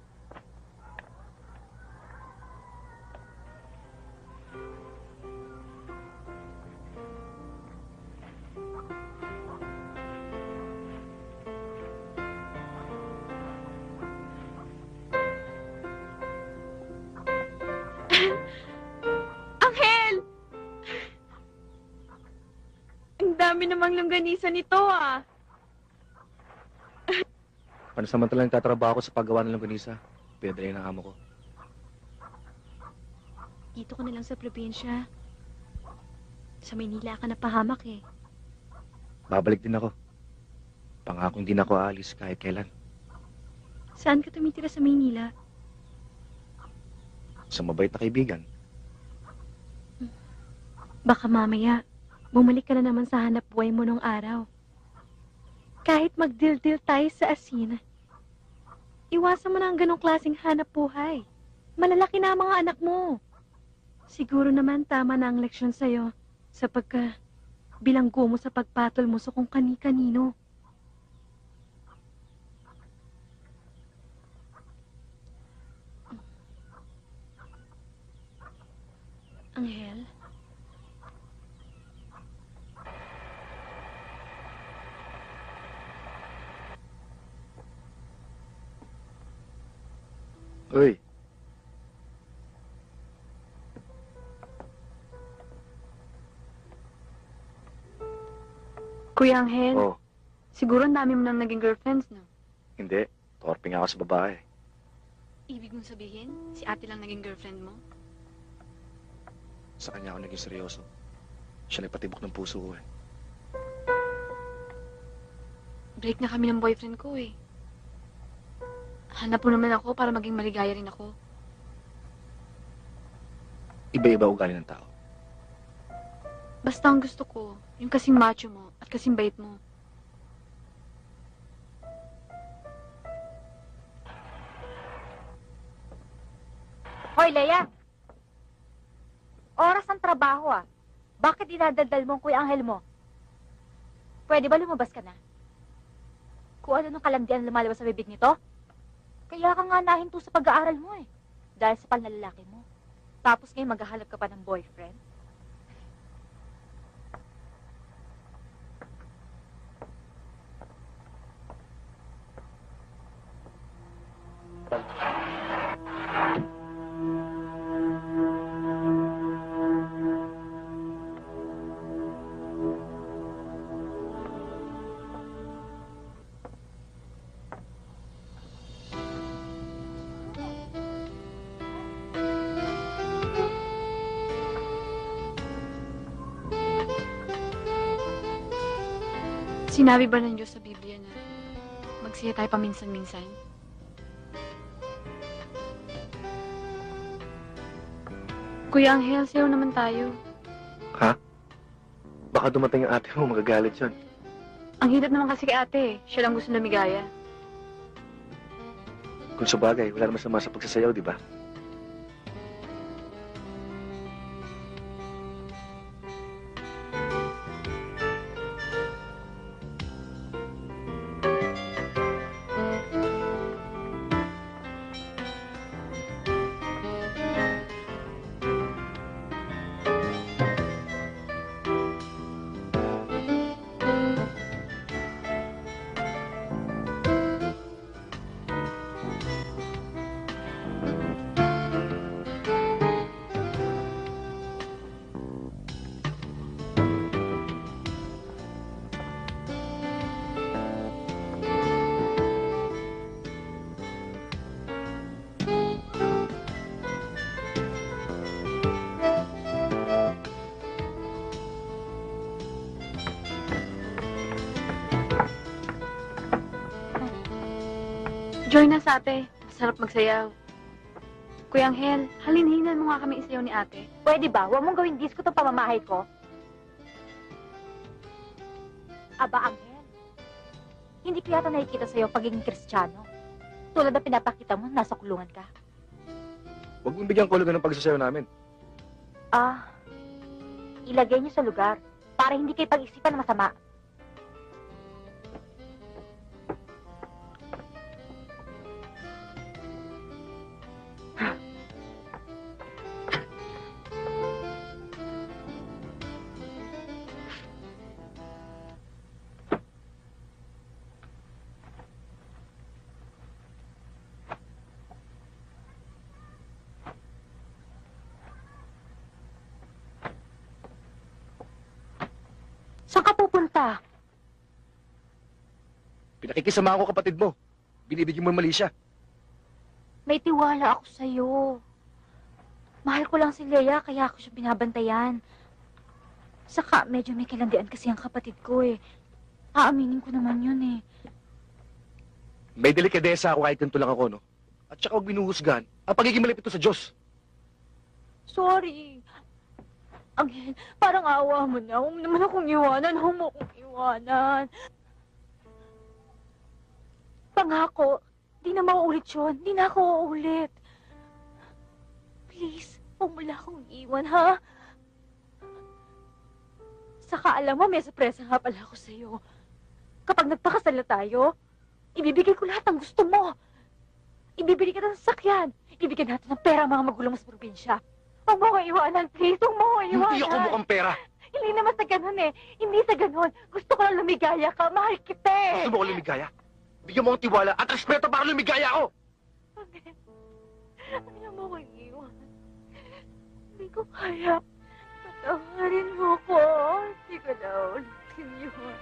Anghel! Ang dami namang longganisa nito, ah. Pansamantalang tatrabaho ako sa paggawa ng longganisa. Pinadali ng amo ko. Dito ka na lang sa probinsya. Sa Maynila ka napahamak eh. Babalik din ako. Pangako hindi na ako aalis kahit kailan. Saan ka tumitira sa Maynila? Sa mabait na kaibigan. Baka mamaya, bumalik ka na naman sa hanap buhay mo nung araw. Kahit magdildil tayo sa asin, iwasan mo na ang ganong klaseng hanap buhay. Malalaki na ang mga anak mo. Siguro naman tama na ang leksyon sa'yo sa bilanggo mo sa pagpatol mo sa kung kani-kanino. Anghel? Uy, Kuya Anghel, oh, siguro ang dami mo nang naging girlfriends, no? hindi. Torpe nga ako sa babae. Ibig mong sabihin, si ate lang naging girlfriend mo? Sa kanya ako naging seryoso. Siya nagpatibok ng puso ko eh. Break na kami ng boyfriend ko eh. Hanap mo naman ako para maging maligaya rin ako. Iba-iba ugali ng tao. Basta ang gusto ko, yung kasing macho mo at kasing bait mo. Hoy, Leia! Oras ng trabaho, ah. Bakit dinadaldal mo ang Kuya Anghel mo? Pwede ba lumabas ka na? Kung ano nung kalandian lumalabas sa bibig nito? Kaya ka nga nahinto sa pag-aaral mo eh. Dahil sa panlalaki mo. Tapos ngayon maghahanap ka pa ng boyfriend? Sinabi ba ng Diyos sa Biblia na magsiya tayo paminsan-minsan? Kuya Anghel, sayo naman tayo. Ha? Baka dumating ang ate mo, magagalit yun. Ang hirap naman kasi kay ate, siya lang gusto lumigaya. Kung sa bagay, wala naman sama sa pagsasayaw, di ba? Join us, ate. Sarap magsayaw. Kuya Angel, halinhinan mo nga kami isayaw ni ate. Pwede ba? Huwag mong gawing disco tong pamamahay ko. Aba, Angel. Hindi ko yata nakikita sa'yo pagiging Kristiyano. Tulad na pinapakita mo, nasa kulungan ka. Huwag mong bigyan kulugan ng pagsasayaw namin. Ah, ilagay niyo sa lugar para hindi kayo pag-isipan na masama. Saan ka pupunta? Pinakikisama ako kapatid mo. Binibigyan mo mali siya. May tiwala ako sa'yo. Mahal ko lang si Leia, kaya ako siya binabantayan. Saka, medyo may kalandian kasi ang kapatid ko eh. Aaminin ko naman yun eh. May delikadesa ako kahit ganito lang ako, no? At saka huwag binuhusgan ang pagiging malapit sa Diyos. Sorry. Angel, parang awa mo na. Huwag mo naman akong iwanan. Huwag mo akong iwanan. Pangako, di na mauulit yun. Di na ako uulit. Please, huwag mo lang akong iwan, ha? Saka alam mo, may sorpresa nga pala ako sa'yo. Kapag nagpakasal na tayo, ibibigay ko lahat ng gusto mo. Ibibili kita ng sasakyan. Ibigyan natin ng pera ang mga magulang mo sa probinsya. Huwag mo akong iwanan, please. Huwag mo akong iwanan. Hindi ako mukhang pera. Hindi naman sa ganun eh. Hindi sa ganun. Gusto ko lang lumigaya ka. Mahal kita eh. Gusto mo ko lumigaya? Bigyan mo ang tiwala at respeto para lumigaya ako. Okay. Ayaw mo akong iwan. Hindi ko kaya. Patawarin mo ko. Hindi ko na ulitin yun.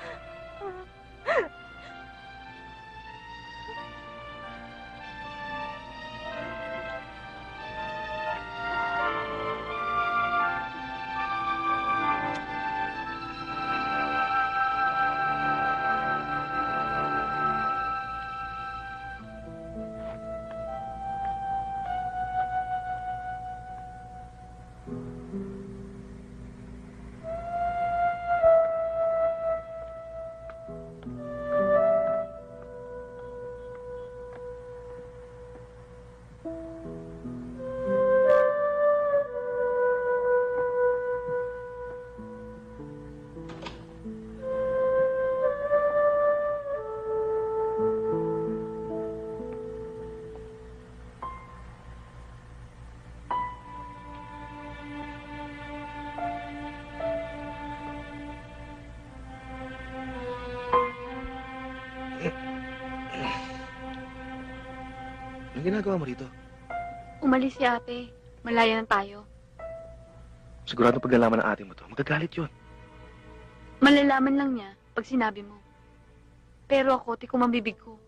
Anong ginagawa mo rito? Umalis si ate. Malaya na tayo. Sigurado pag nalaman ng ate mo to, magagalit yun. Malalaman lang niya pag sinabi mo. Pero ako, tikom ang bibig ko.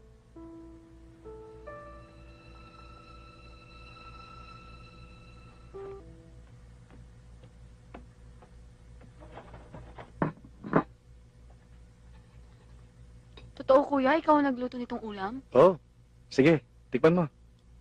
Totoo, kuya? Ikaw ang nagluto nitong ulam? Oo. Sige, tikman mo.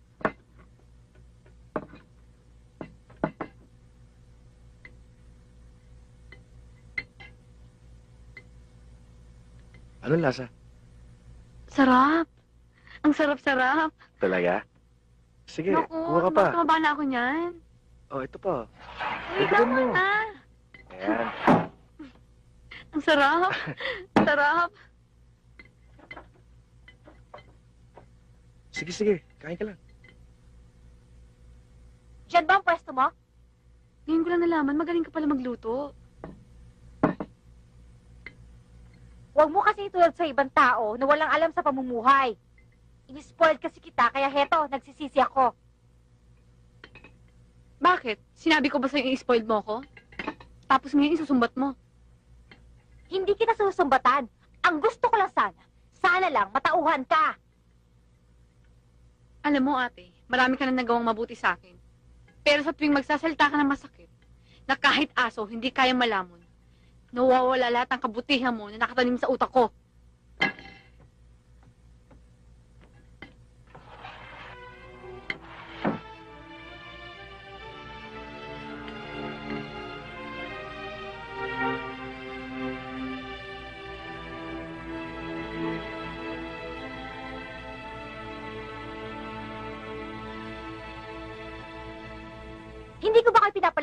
Anong lasa? Sarap. Ang sarap-sarap. Talaga? Sige, Naku, kuha ka pa. mas tumaba na ako niyan. Oh, ito pa. Wait Dagdagan lang mo. na. Ayan. Ang sarap. Sarap. Sige, sige. Kain ka lang. Diyan ba ang pwesto mo? Ngayon ko lang nalaman, magaling ka pala magluto. Huwag mo kasi itulad sa ibang tao na walang alam sa pamumuhay. Inispoiled kasi kita, kaya heto, nagsisisi ako. Bakit? Sinabi ko ba sa'yo i-spoiled mo ko? Tapos ngayon isusumbat mo. Hindi kita susumbatan. Ang gusto ko lang sana lang matauhan ka. Alam mo ate, marami ka na nagawang mabuti sa akin. Pero sa tuwing magsasalita ka ng masakit, na kahit aso hindi kaya malamon, nawawala lahat ng kabutihan mo na nakatanim sa utak ko.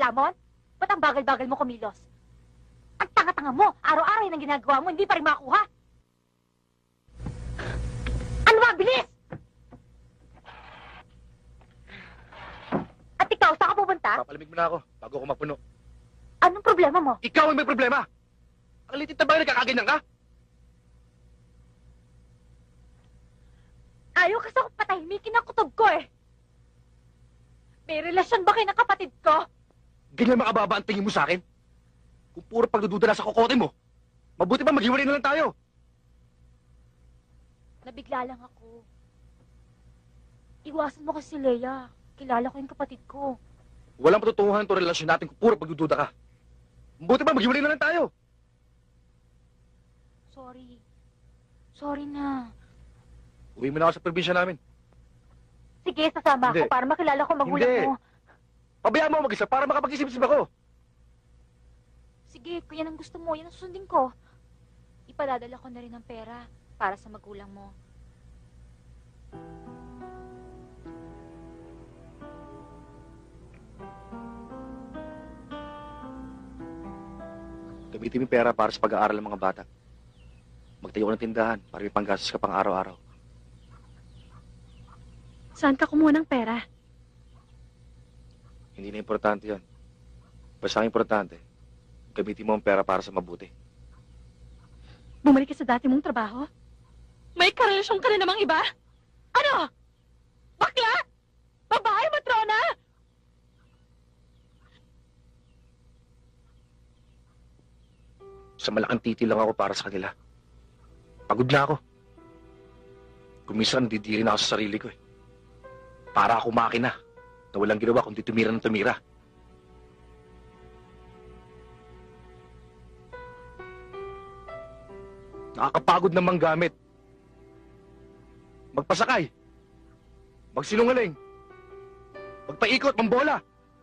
lamon? Ba't ang bagal-bagal mo kumilos? Ang tanga-tanga mo! Araw-araw yun ang ginagawa mo, hindi pa rin makakuha! Ano ba? Bilis! At ikaw, saan ka pupunta? Papalamig mo na ako bago ako mapuno. Anong problema mo? Ikaw ang may problema! Ang litit na bagay nagkakaganyan ka? Ayaw kasi ako patahimikin ang kutob ko eh. May relasyon ba kayo ng kapatid ko? Ganyan makababa ang tingin mo sa akin? Kung puro pagdududa na sa kokote mo, mabuti pa maghiwalay na lang tayo. Nabigla lang ako. Iwasan mo kasi si Leia. Kilala ko yung kapatid ko. Walang patutunguhan itong relasyon natin kung puro pagdududa ka. Mabuti pa maghiwalay na lang tayo. Sorry. Sorry na. Uwi mo na ako sa probinsya namin. Sige, sasama Hindi. ako para makilala ko magulang Hindi. mo. Pabayaan mo ako mag-isa para makapag-isip-isip ako. Sige, kung yan ang gusto mo, yan ang susundin ko. Ipadadala ko na rin ng pera para sa magulang mo. Gamitin mo yung pera para sa pag-aaral ng mga bata. Magtayo ka ng tindahan para may panggastos ka pang araw-araw. Saan ka kumuha ng pera? Hindi na importante yon. Basta ang importante, gamitin mo ang pera para sa mabuti. Bumalik ka sa dati mong trabaho? May karelasyon ka na namang iba? Ano? Bakla? Babae, matrona? Sa malaking titi lang ako para sa kanila. Pagod na ako. Kung minsan, nadidiri na ako sa sarili ko eh. Para ako makina na walang ginawa kundi tumira ng tumira. Nakakapagod na manggamit. Magpasakay. Magsinungaling. Magpaikot, mambola.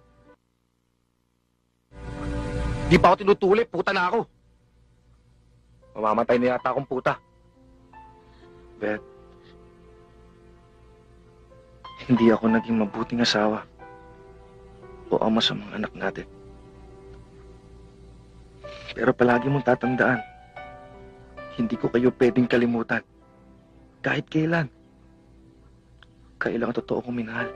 Di pa ako tinutuli, puta na ako. Mamamatay na yata akong puta. Beth, hindi ako naging mabuting asawa o ama sa mga anak natin. Pero palagi mong tatandaan, hindi ko kayo pwedeng kalimutan. Kahit kailan. Kailangan totoo kong minahal.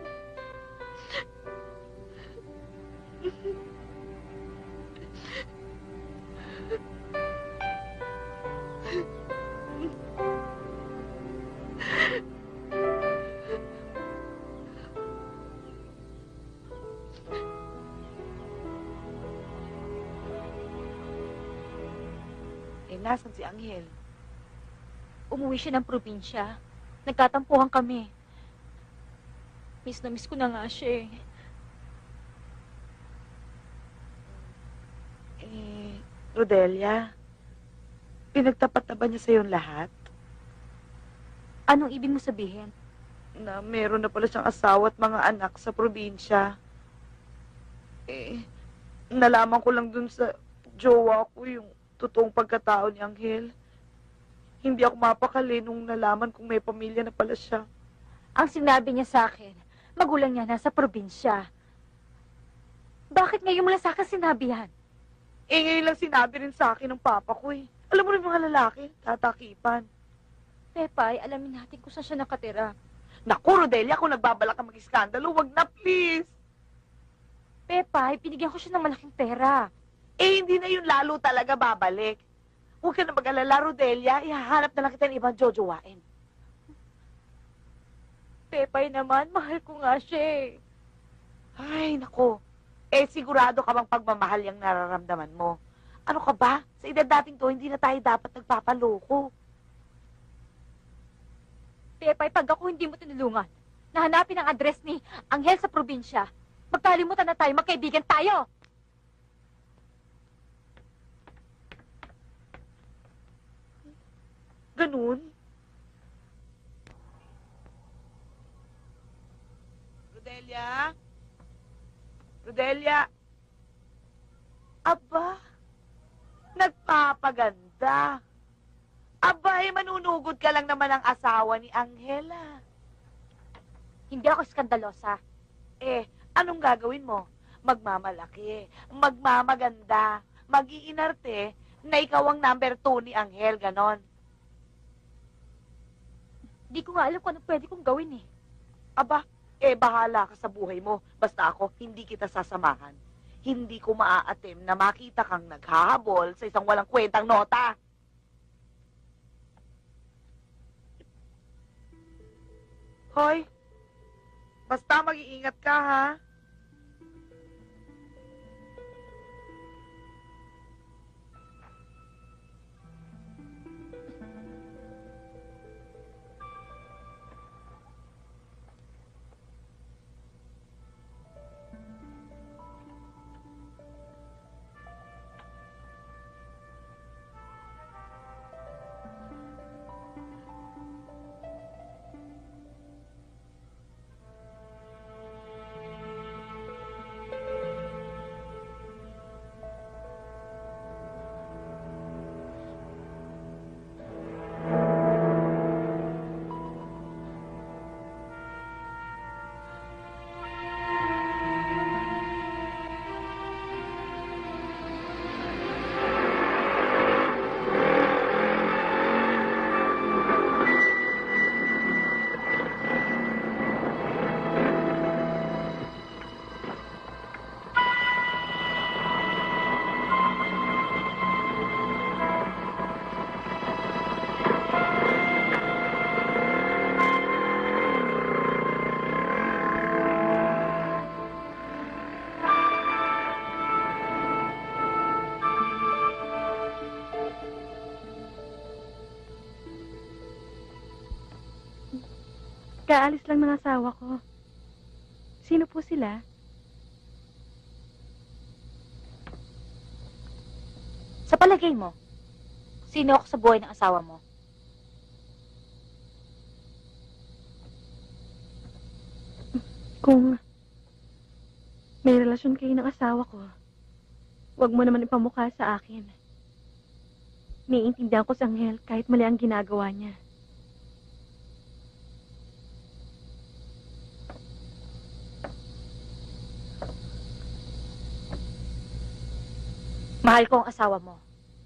Nasaan si Angel? Umuwi siya ng probinsya. Nagkatampuhan kami. Miss na miss ko na nga siya eh. Rodelia, pinagtapat na ba niya sa yung lahat? Anong ibig mo sabihin? Na meron na pala siyang asawa at mga anak sa probinsya. Nalaman ko lang dun sa jowa ko yung totoong pagkatao ni Angel. Hindi ako mapakali nung nalaman kung may pamilya na pala siya. Ang sinabi niya sa akin, magulang niya nasa probinsya. Bakit ngayon mo lang sa akin sinabi yan? Ngayon lang sinabi rin sa akin ng papa ko eh. Alam mo rin mga lalaki, tatakipan. Pepay, alamin natin kung saan siya nakatira. Naku, Rodelia, kung nagbabalak ka mag-iskandalo, wag na please. Pepay, binigyan ko siya ng malaking pera. Hindi na yun lalo talaga babalik. Huwag ka na mag-alala, Rodelia. Ihahanap na lang kita ng ibang jojowain. Pepay naman, mahal ko nga siya eh. Ay, nako. Sigurado ka bang pagmamahal yung nararamdaman mo? Ano ka ba? Sa edad dating to, hindi na tayo dapat nagpapaloko. Pepay, pag ako hindi mo tinulungan, nahanapin ang address ni Angel sa probinsya, magkalimutan na tayo, magkaibigan tayo! Ganun? Rodelia? Rodelia? Aba, nagpapaganda. Aba, manunugod ka lang naman ang asawa ni Angela. Hindi ako skandalosa. Anong gagawin mo? magmamalaki, magmamaganda, mag-iinarte na ikaw ang number 2 ni Angel, ganon. Di ko nga alam kung ano pwede kong gawin eh. Aba, bahala ka sa buhay mo. Basta ako, hindi kita sasamahan. Hindi ko maa-attempt na makita kang naghahabol sa isang walang kwentang nota. Hoy, basta mag-iingat ka, ha? Kaalis lang ng asawa ko. Sino po sila? Sa palagay mo, sino ako sa buhay ng asawa mo? Kung may relasyon kayo ng asawa ko, huwag mo naman ipamukha sa akin. Niintindihan ko si Angel kahit mali ang ginagawa niya. Mahal ko ang asawa mo.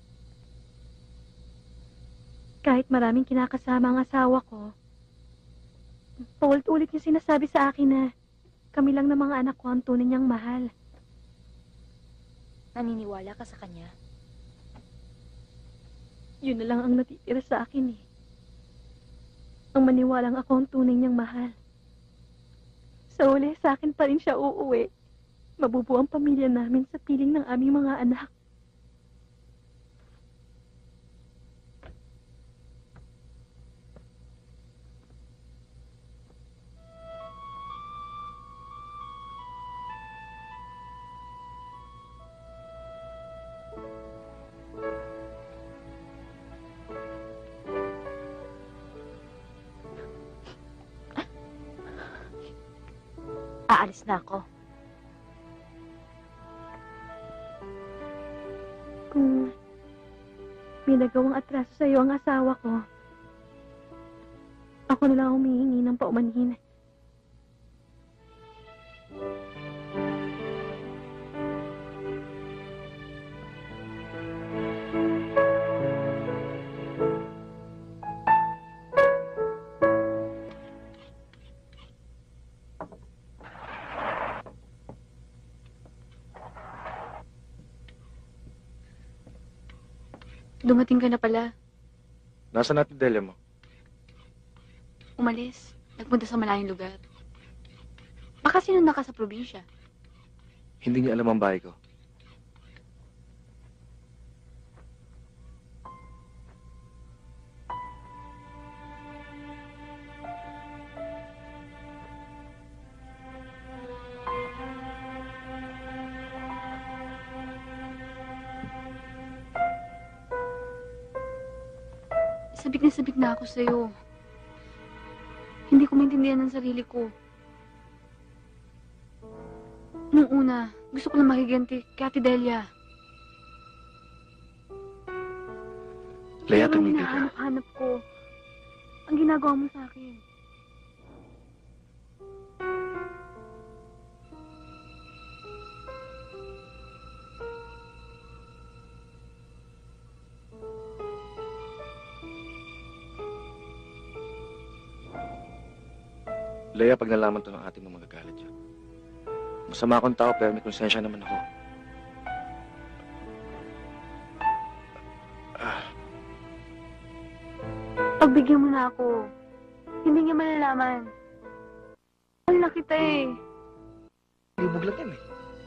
Kahit maraming kinakasama ang asawa ko, paulit-ulit niya sinasabi sa akin na kami lang ng mga anak ko ang tunay niyang mahal. Naniniwala ka sa kanya? Yun na lang ang natitira sa akin eh. Ang maniwalang ako ang tunay niyang mahal. Sa uli, sa akin pa rin siya uuwi. Mabubuo ang pamilya namin sa piling ng aming mga anak. Aalis na ako. Kung may nagawang atraso sa iyo ang asawa ko, ako na lang humihingi ng paumanhin. Dumating ka na pala. Nasaan natin Delia mo? Umalis. Nagpunta sa malayong lugar. Baka sinundan ka sa probinsya. Hindi niya alam ang bahay ko. Sabik na ako sa'yo. Hindi ko maintindihan ang sarili ko. Nung una, gusto ko lang makiganti kay Ate Delia. Leia, Pero tumigil ka. hinahanap ko ang ginagawa mo sa akin. Leia, pag nalaman to ng ating mga magagalit yan. Masama akong tao pero may konsensya naman ako. Pagbigyan mo na ako. Hindi niya malalaman. Mahal na kita eh. Libog lang yan eh.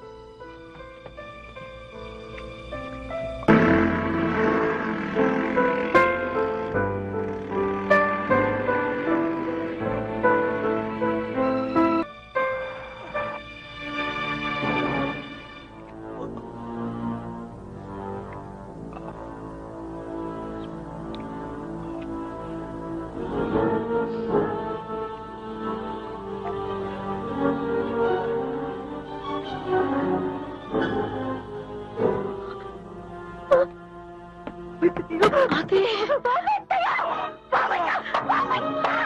Ate! Bakit kaya? Bakit ka? Bakit ka?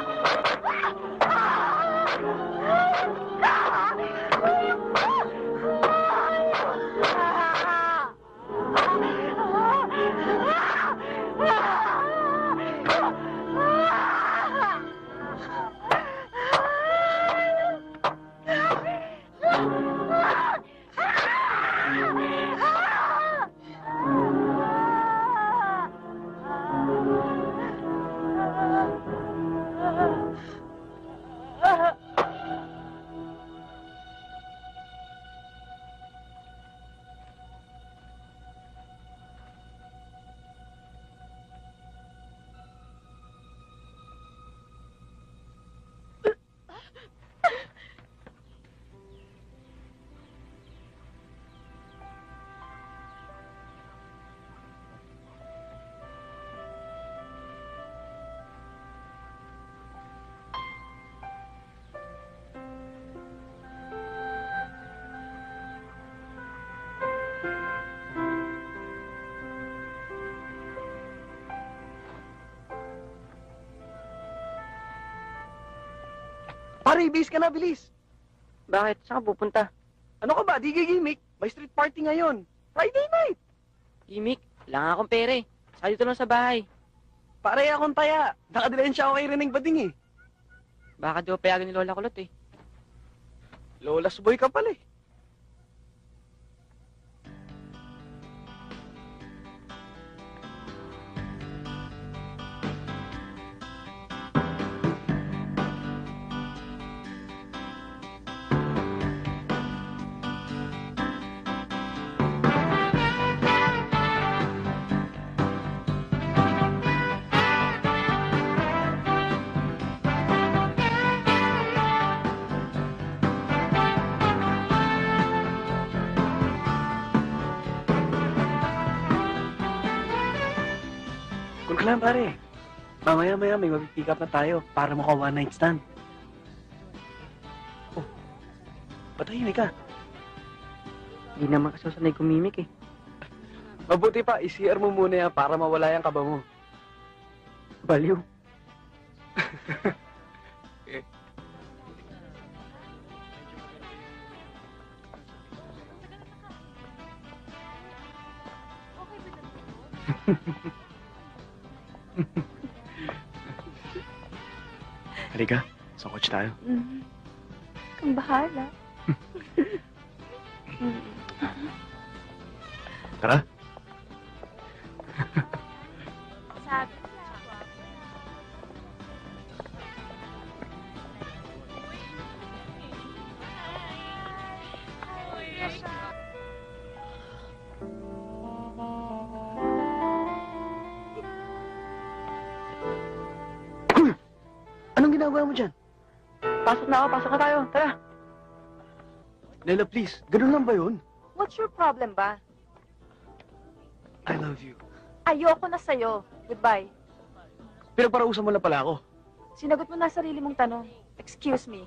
Pare, base ka na, bilis. Bakit? Saan ka pupunta? Ano ka ba? Di gimmick. May street party ngayon. Friday night. Gimik, wala nga akong pere. Saka dito lang sa bahay. Pare, akong taya. Nakadilensya ako kay Reneng Bading eh. Baka di ko payagan ni Lola Kulot eh. Lolas boy ka pala eh. Cool ka lang, pare. Mamaya-maya may mapipick up na tayo para mukha one night stand. Oh, patahimik ka. Hindi naman kasi sanay kumimik eh. Mabuti pa, i-CR mo muna yan para mawala yung kaba mo. Baliw. Halika, sa coach tayo. Kang bahala. Tara. Anong ginagawa mo dyan? Pasok na ako, pasok na tayo. Tara. Lela, please. Ganun lang ba yun? What's your problem ba? I love you. Ayoko na sa'yo. Goodbye. Pinagparausan mo na pala ako. Sinagot mo na sarili mong tanong. Excuse me.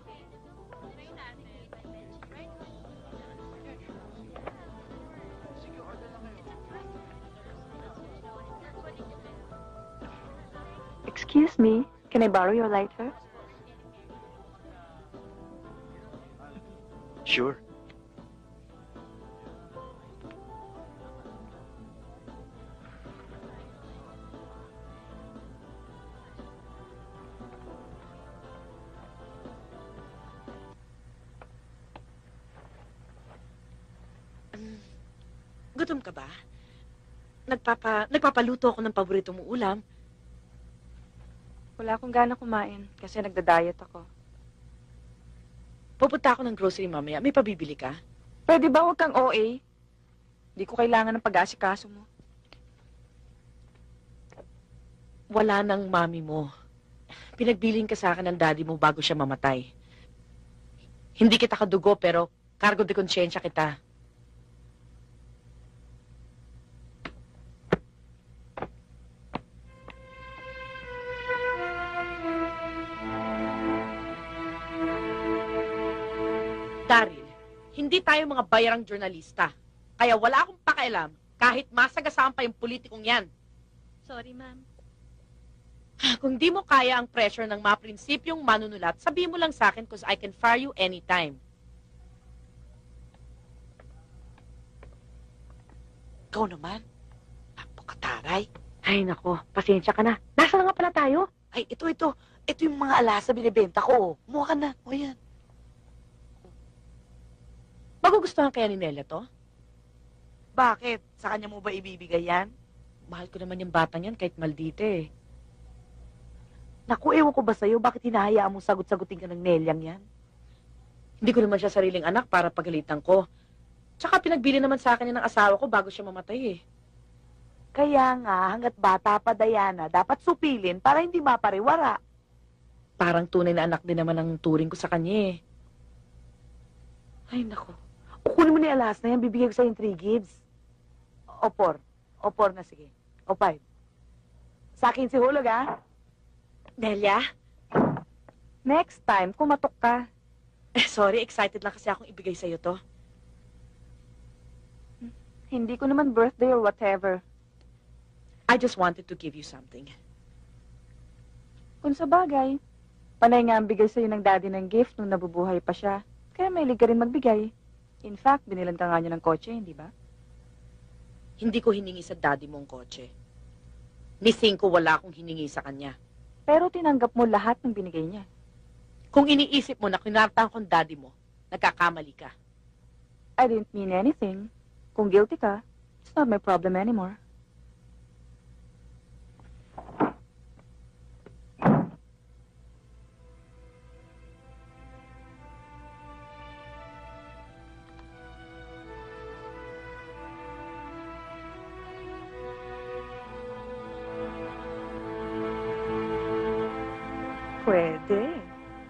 Excuse me, can I borrow your lighter? Sure. Gutom ka ba? Nagpapaluto ako ng paborito mong ulam. Wala akong gana kumain kasi nagda-diet ako. Pupunta ako ng grocery mamaya. May pabibili ka? Pwede ba huwag kang OA? Hindi ko kailangan ng pag-asikaso mo. Wala nang mami mo. Pinagbiling ka sa akin ng daddy mo bago siya mamatay. Hindi kita kadugo pero cargo de konsyensya kita. Daryl, hindi tayo mga bayarang jurnalista. Kaya wala akong pakialam kahit masagasaan pa yung politikong yan. Sorry, ma'am. Kung di mo kaya ang pressure ng mga prinsipyong manunulat, sabihin mo lang sa akin because I can fire you anytime. Ikaw naman, napakataray. Ay, nako. Pasensya ka na. Nasaan na nga pala tayo? Ay, ito. Ito yung mga alasa binibenta ko. Kumuha ka na. O yan. Magugustuhan kaya ni Nelia to? Bakit? Sa kanya mo ba ibibigay yan? Mahal ko naman yung batang yan kahit maldite eh. Naku, ewan ko ba sa'yo? Bakit hinahayaan mo sagot-sagutin ka ng Nelyang yan? Hindi ko naman siya sariling anak para pagalitan ko. Tsaka pinagbili naman sa akin yan ng asawa ko bago siya mamatay eh. Kaya nga, hanggat bata pa, Diana, dapat supilin para hindi mapariwara. Parang tunay na anak din naman ang turing ko sa kanya eh. Ay, nako. Kukunin mo ni Alas na yan, bibigay ko sa'yo yung 3 gives. O 4. O 4 na, sige. O 5. Sa akin si Hulog, ha? Nelia? Next time, kumatok ka. Sorry, excited lang kasi akong ibigay sa'yo to. Hindi ko naman birthday or whatever. I just wanted to give you something. Kung sa bagay, panay nga ang bigay sa'yo ng daddy ng gift nung nabubuhay pa siya. Kaya may ka rin magbigay. In fact, binilan ka nga niya ng kotse, hindi ba? Hindi ko hiningi sa daddy mong kotse. Ni Cinco wala akong hiningi sa kanya. Pero tinanggap mo lahat ng binigay niya. Kung iniisip mo na kinartahan kong daddy mo, nagkakamali ka. I didn't mean anything. Kung guilty ka, it's not my problem anymore. Pwede.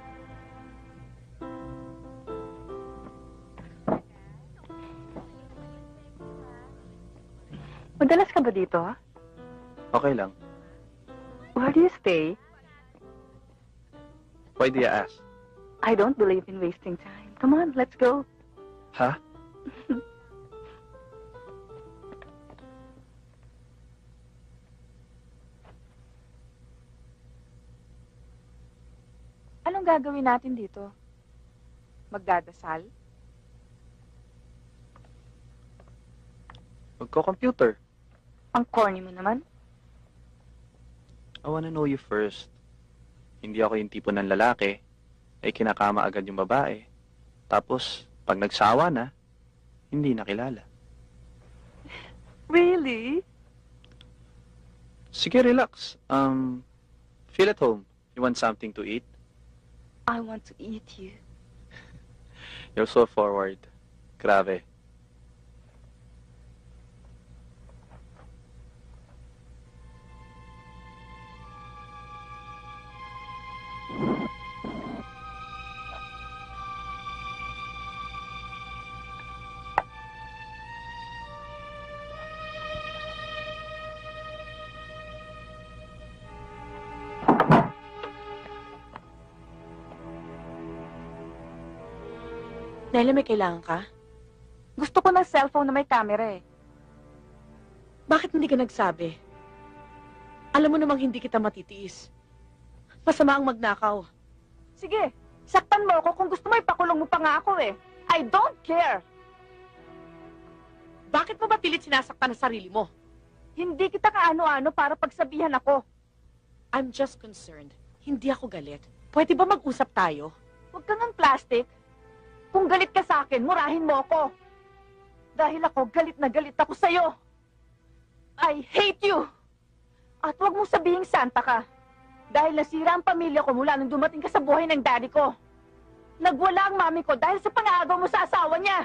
Madalas ka ba dito? Okay lang. Where do you stay? Why do you ask? I don't believe in wasting time. Come on, let's go. Ha? Anong gagawin natin dito? Magdadasal? Magko-computer. Ang corny mo naman. I wanna know you first. Hindi ako yung tipo ng lalaki ay kinakama agad yung babae. Tapos, pag nagsawa na, hindi nakilala. Really? Sige, relax. Feel at home. You want something to eat? I want to eat you. You're so forward. Grabe. Nelia, may kailangan ka? Gusto ko ng cellphone na may camera eh. Bakit hindi ka nagsabi? Alam mo namang hindi kita matitiis. Masama ang magnakaw. Sige, saktan mo ako kung gusto mo ipakulong mo pa nga ako eh. I don't care. Bakit mo ba pilit sinasaktan ang sarili mo? Hindi kita kaano-ano para pagsabihan ako. I'm just concerned. Hindi ako galit. Pwede ba mag-usap tayo? Huwag kang ang plastic. Kung galit ka sa akin, murahin mo ako. Dahil ako, galit na galit ako sa'yo. I hate you! At huwag mong sabihing santa ka. Dahil nasira ang pamilya ko mula nung dumating ka sa buhay ng daddy ko. Nagwala ang mami ko dahil sa pang-aagaw mo sa asawa niya.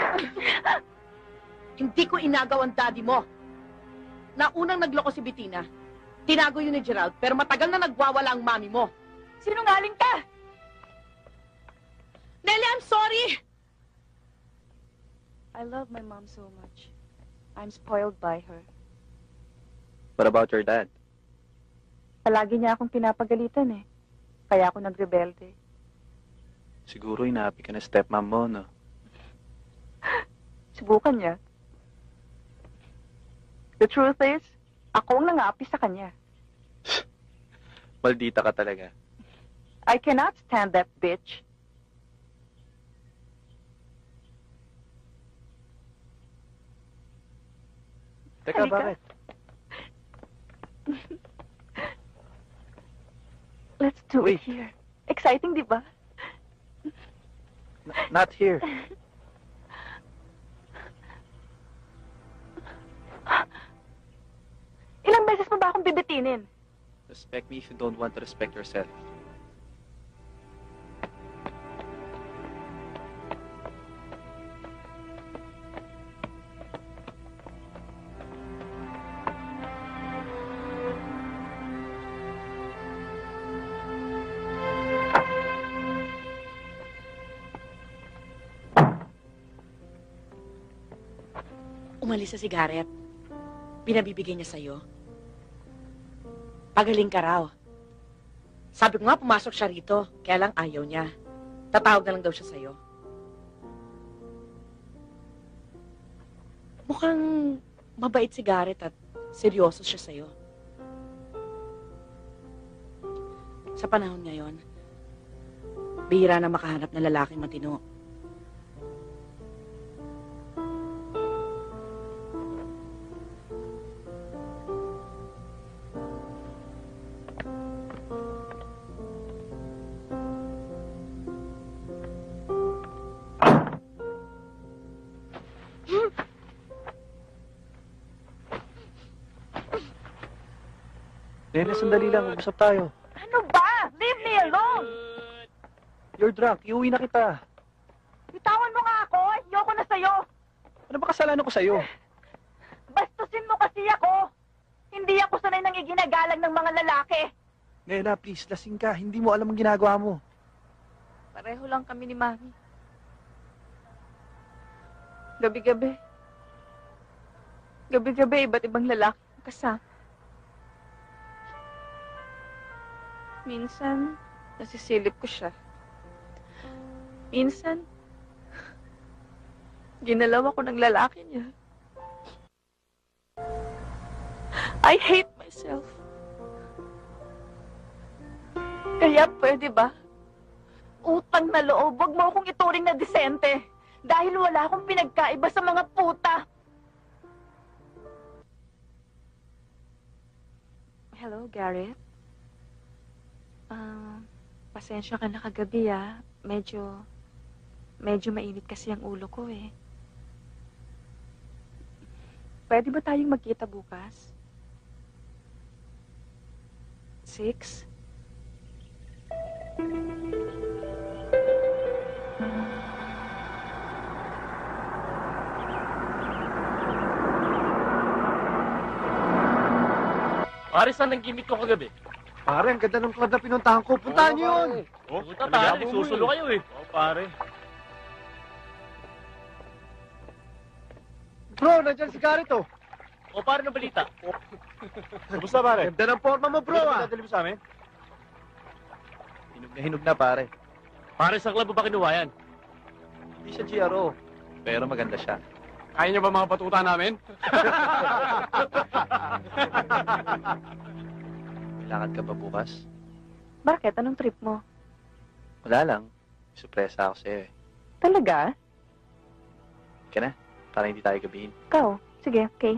Hindi ko inagaw ang daddy mo. Naunang nagloko si Bettina. Tinago yun ni Gerald, pero matagal na nagwawala ang mami mo. Sinungaling ka! Nelly, I'm sorry! I love my mom so much. I'm spoiled by her. What about your dad? Palagi niya akong pinapagalitan eh. Kaya ako nagrebelde. Siguro inaapi ka na stepmom mo, no? Subukan niya. The truth is, ako ang nangapi sa kanya. Maldita ka talaga. I cannot stand that bitch. Teka, Halika. bakit? Let's do it here. Exciting, di ba? Not here. Ilang beses mo ba akong bibitinin? Respect me if you don't want to respect yourself. Umalis sa sigaret. Pinabibigay niya sa'yo. Pagaling ka raw. Sabi ko nga, pumasok siya rito. Kaya lang ayaw niya. Tatawag na lang daw siya sa'yo. Mukhang mabait si Garrett at seryoso siya sa'yo. Sa panahon ngayon, bihira na makahanap ng lalaking matino. Nene, sandali lang. Mag-usap tayo. Ano ba? Leave me alone! You're drunk. Iuwi na kita. Bitawan mo nga ako! Ayoko na sa'yo! Ano ba kasalanan ko sa'yo? Bastusin mo kasi ako! Hindi ako sanay nang iginagalang ng mga lalaki! Nena, please. Lasing ka. Hindi mo alam ang ginagawa mo. Pareho lang kami ni Mami. Gabi-gabi. Gabi-gabi, iba't ibang lalaki ang kasama. Minsan, nasisilip ko siya. Minsan, ginalaw ako ng lalaki niya. I hate myself. Kaya pwede ba? Utang na loob, wag mo akong ituring na disente. Dahil wala akong pinagkaiba sa mga puta. Hello, Garrett. Pasensya ka na kagabi, ah. Medyo mainit kasi ang ulo ko, eh. Pwede ba tayong magkita bukas? 6? Pare, saan ang gimmick ko kagabi? Pare, ang ganda ng club na pinuntahan ko. Puntahan niyo yun! Puta, pare, susulo kayo eh. Oo, pare. Bro, nandiyan si Garrett oh. O, pare, ng balita. Kumusta, pare? Ganda ng forma mo, bro ah. Dadali mo sa amin? Hinog na pare. Pare, sa club mo ba kinuha yan? Hindi siya GRO. Pero maganda siya. Kaya niyo ba mga patuta namin? May lakad ka ba bukas? Bakit? Anong trip mo? Wala lang. May surpresa ako sa'yo eh. Talaga? Ka na. Para hindi tayo gabihin. Ikaw? Sige, okay.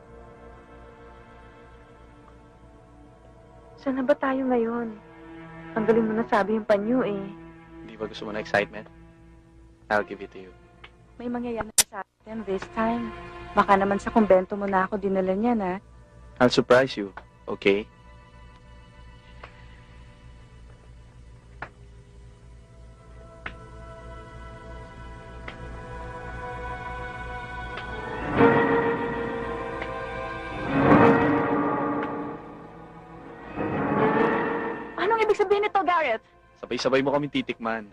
Saan na ba tayo ngayon? Tanggalin mo na sabi yung panyo eh. Hindi ba gusto mo na excitement? I'll give it to you. May mangyayari na sa atin this time. Baka naman sa kumbento mo na ako dinala niya na. I'll surprise you, okay? Anong ibig sabihin nito, Garrett? Sabay-sabay mo kami titikman.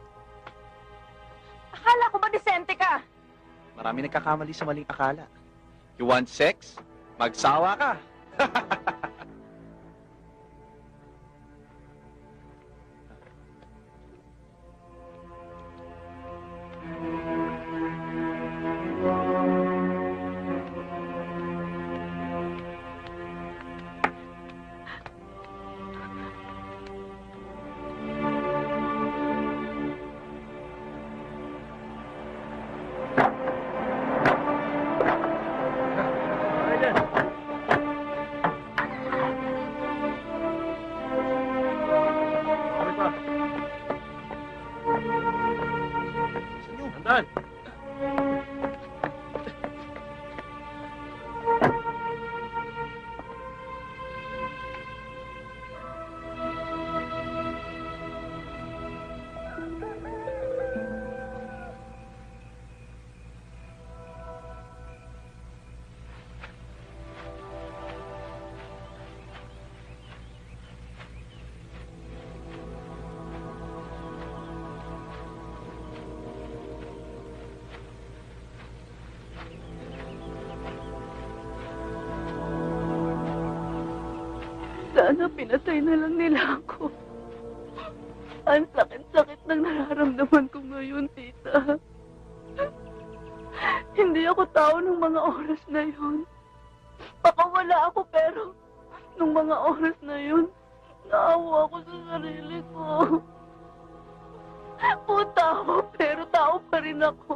Akala ko ba disente ka? Marami nagkakamali sa maling akala. You want sex? Magsawa ka! Andan! Sana pinatay na lang nila ako. Ang sakit-sakit ng nararamdaman ko ngayon, tita. Hindi ako tao nung mga oras na yun. Baka wala ako pero nung mga oras na yun, naawa ako sa sarili ko. Puta ako pero tao pa rin ako.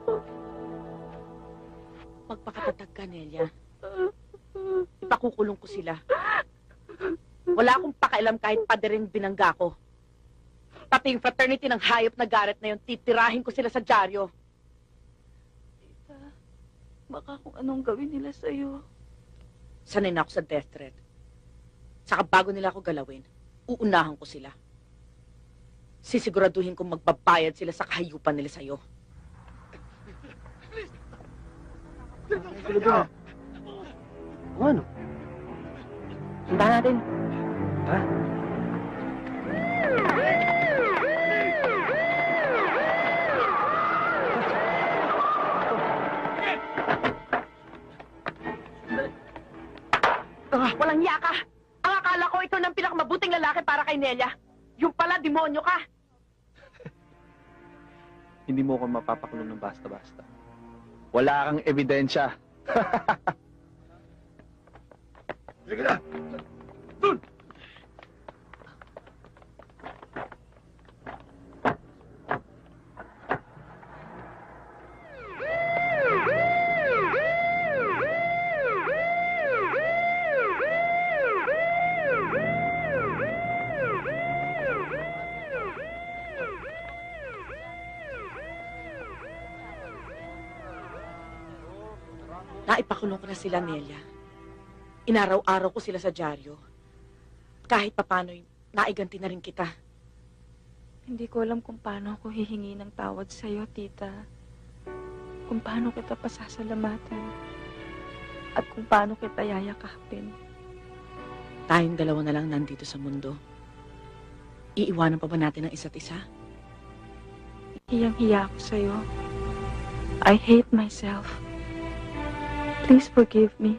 Magpakatatag ka, Nelia. Ipakukulong ko sila. Wala akong pakialam kahit padereng binangga ko. Pati yung fraternity ng hayop na Garrett na yun, titirahin ko sila sa dyaryo. Tita, baka kung anong gawin nila sa'yo. Sanay na ako sa death threat. Saka bago nila ako galawin, uunahan ko sila. Sisiguraduhin kong magbabayad sila sa kahayupan nila sa'yo. Ano? Sundahan natin. Ha? Walang iya ka! Ang akala ko ito ng pinakamabuting lalaki para kay Nelia. Yung pala, demonyo ka! Hindi mo ako mapapakulong ng basta-basta. Wala kang ebidensya. Sige na! Dun! Naipakulong ko na sila, Nelia. Inaraw-araw ko sila sa dyaryo. Kahit papano'y naiganti na rin kita. Hindi ko alam kung paano ako hihingi ng tawad sa'yo, tita. Kung paano kita pasasalamatan. At kung paano kita yayakapin. Tayong dalawa na lang nandito sa mundo. Iiwanan pa ba natin ang isa't isa? Hiyang-hiya ako sa'yo. I hate myself. Please forgive me.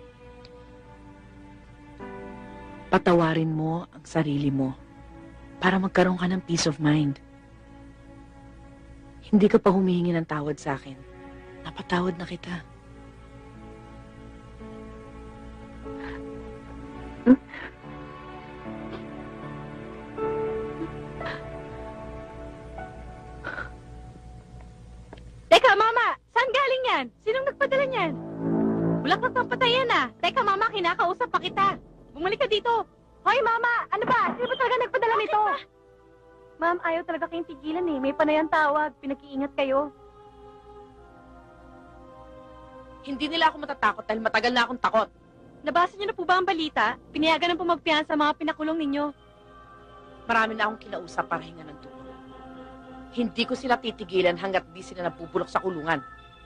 Patawarin mo ang sarili mo para magkaroon ka ng peace of mind. Hindi ka pa humihingi ng tawad sa akin. Napatawad na kita. Teka, Mama! Saan galing yan? Sinong nagpadala niyan? Bulaklak ng patayan ah. Teka, Mama, kinakausap pa kita. Bumalik ka dito. Hoy, Mama! Ano ba? Sino ba talaga nagpadala nito? Ma'am, ayaw talaga kayong tigilan eh. May panayang tawag. Pinag-iingat kayo. Hindi nila ako matatakot dahil matagal na akong takot. Nabasa niyo na po ba ang balita? Pinayagan ng pumagpiyansa sa mga pinakulong ninyo. Marami na akong kinausap para hinga ng tulong. Hindi ko sila titigilan hanggat di sila nabubulok sa kulungan.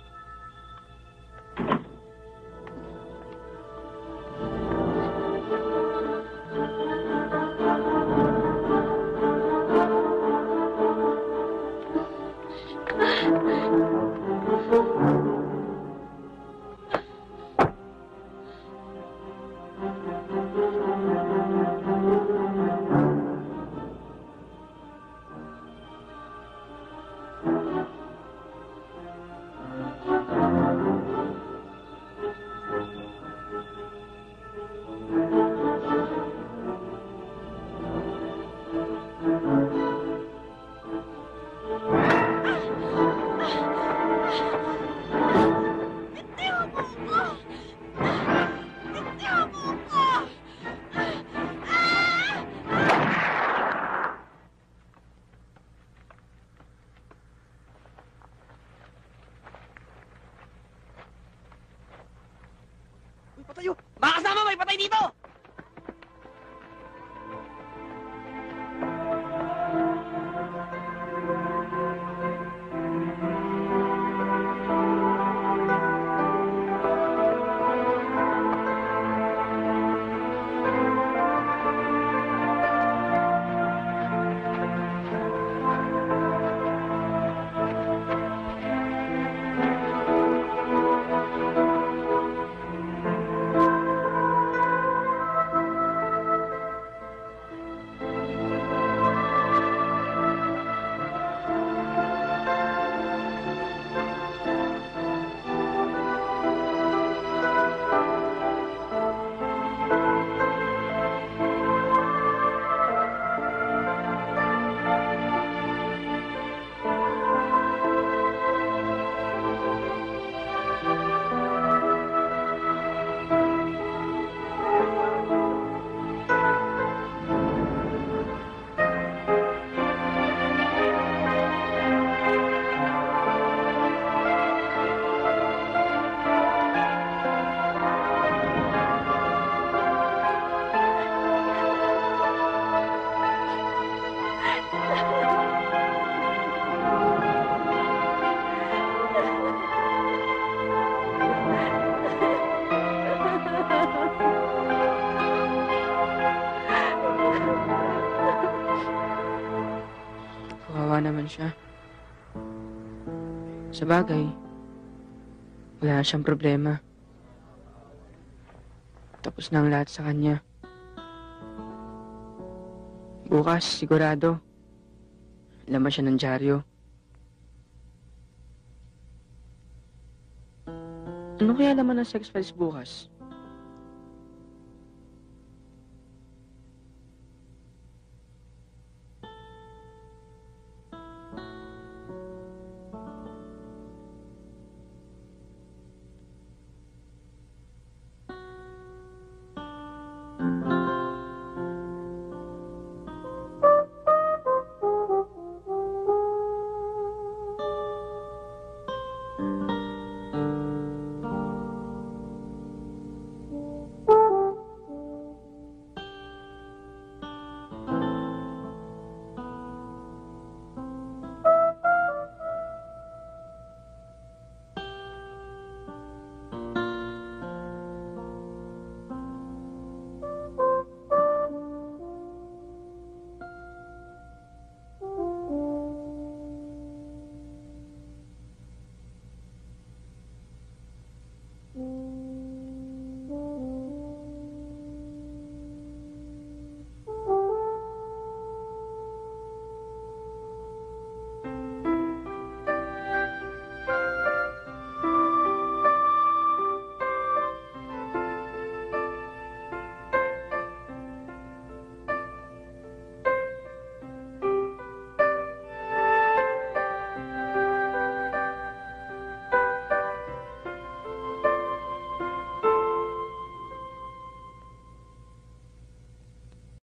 Patayo! Mga kasama, may patay dito! Kawawa naman siya. Sa bagay, wala na siyang problema. Tapos na ang lahat sa kanya. Bukas, sigurado, laman siya ng dyaryo. Ano kaya laman ng sex files bukas?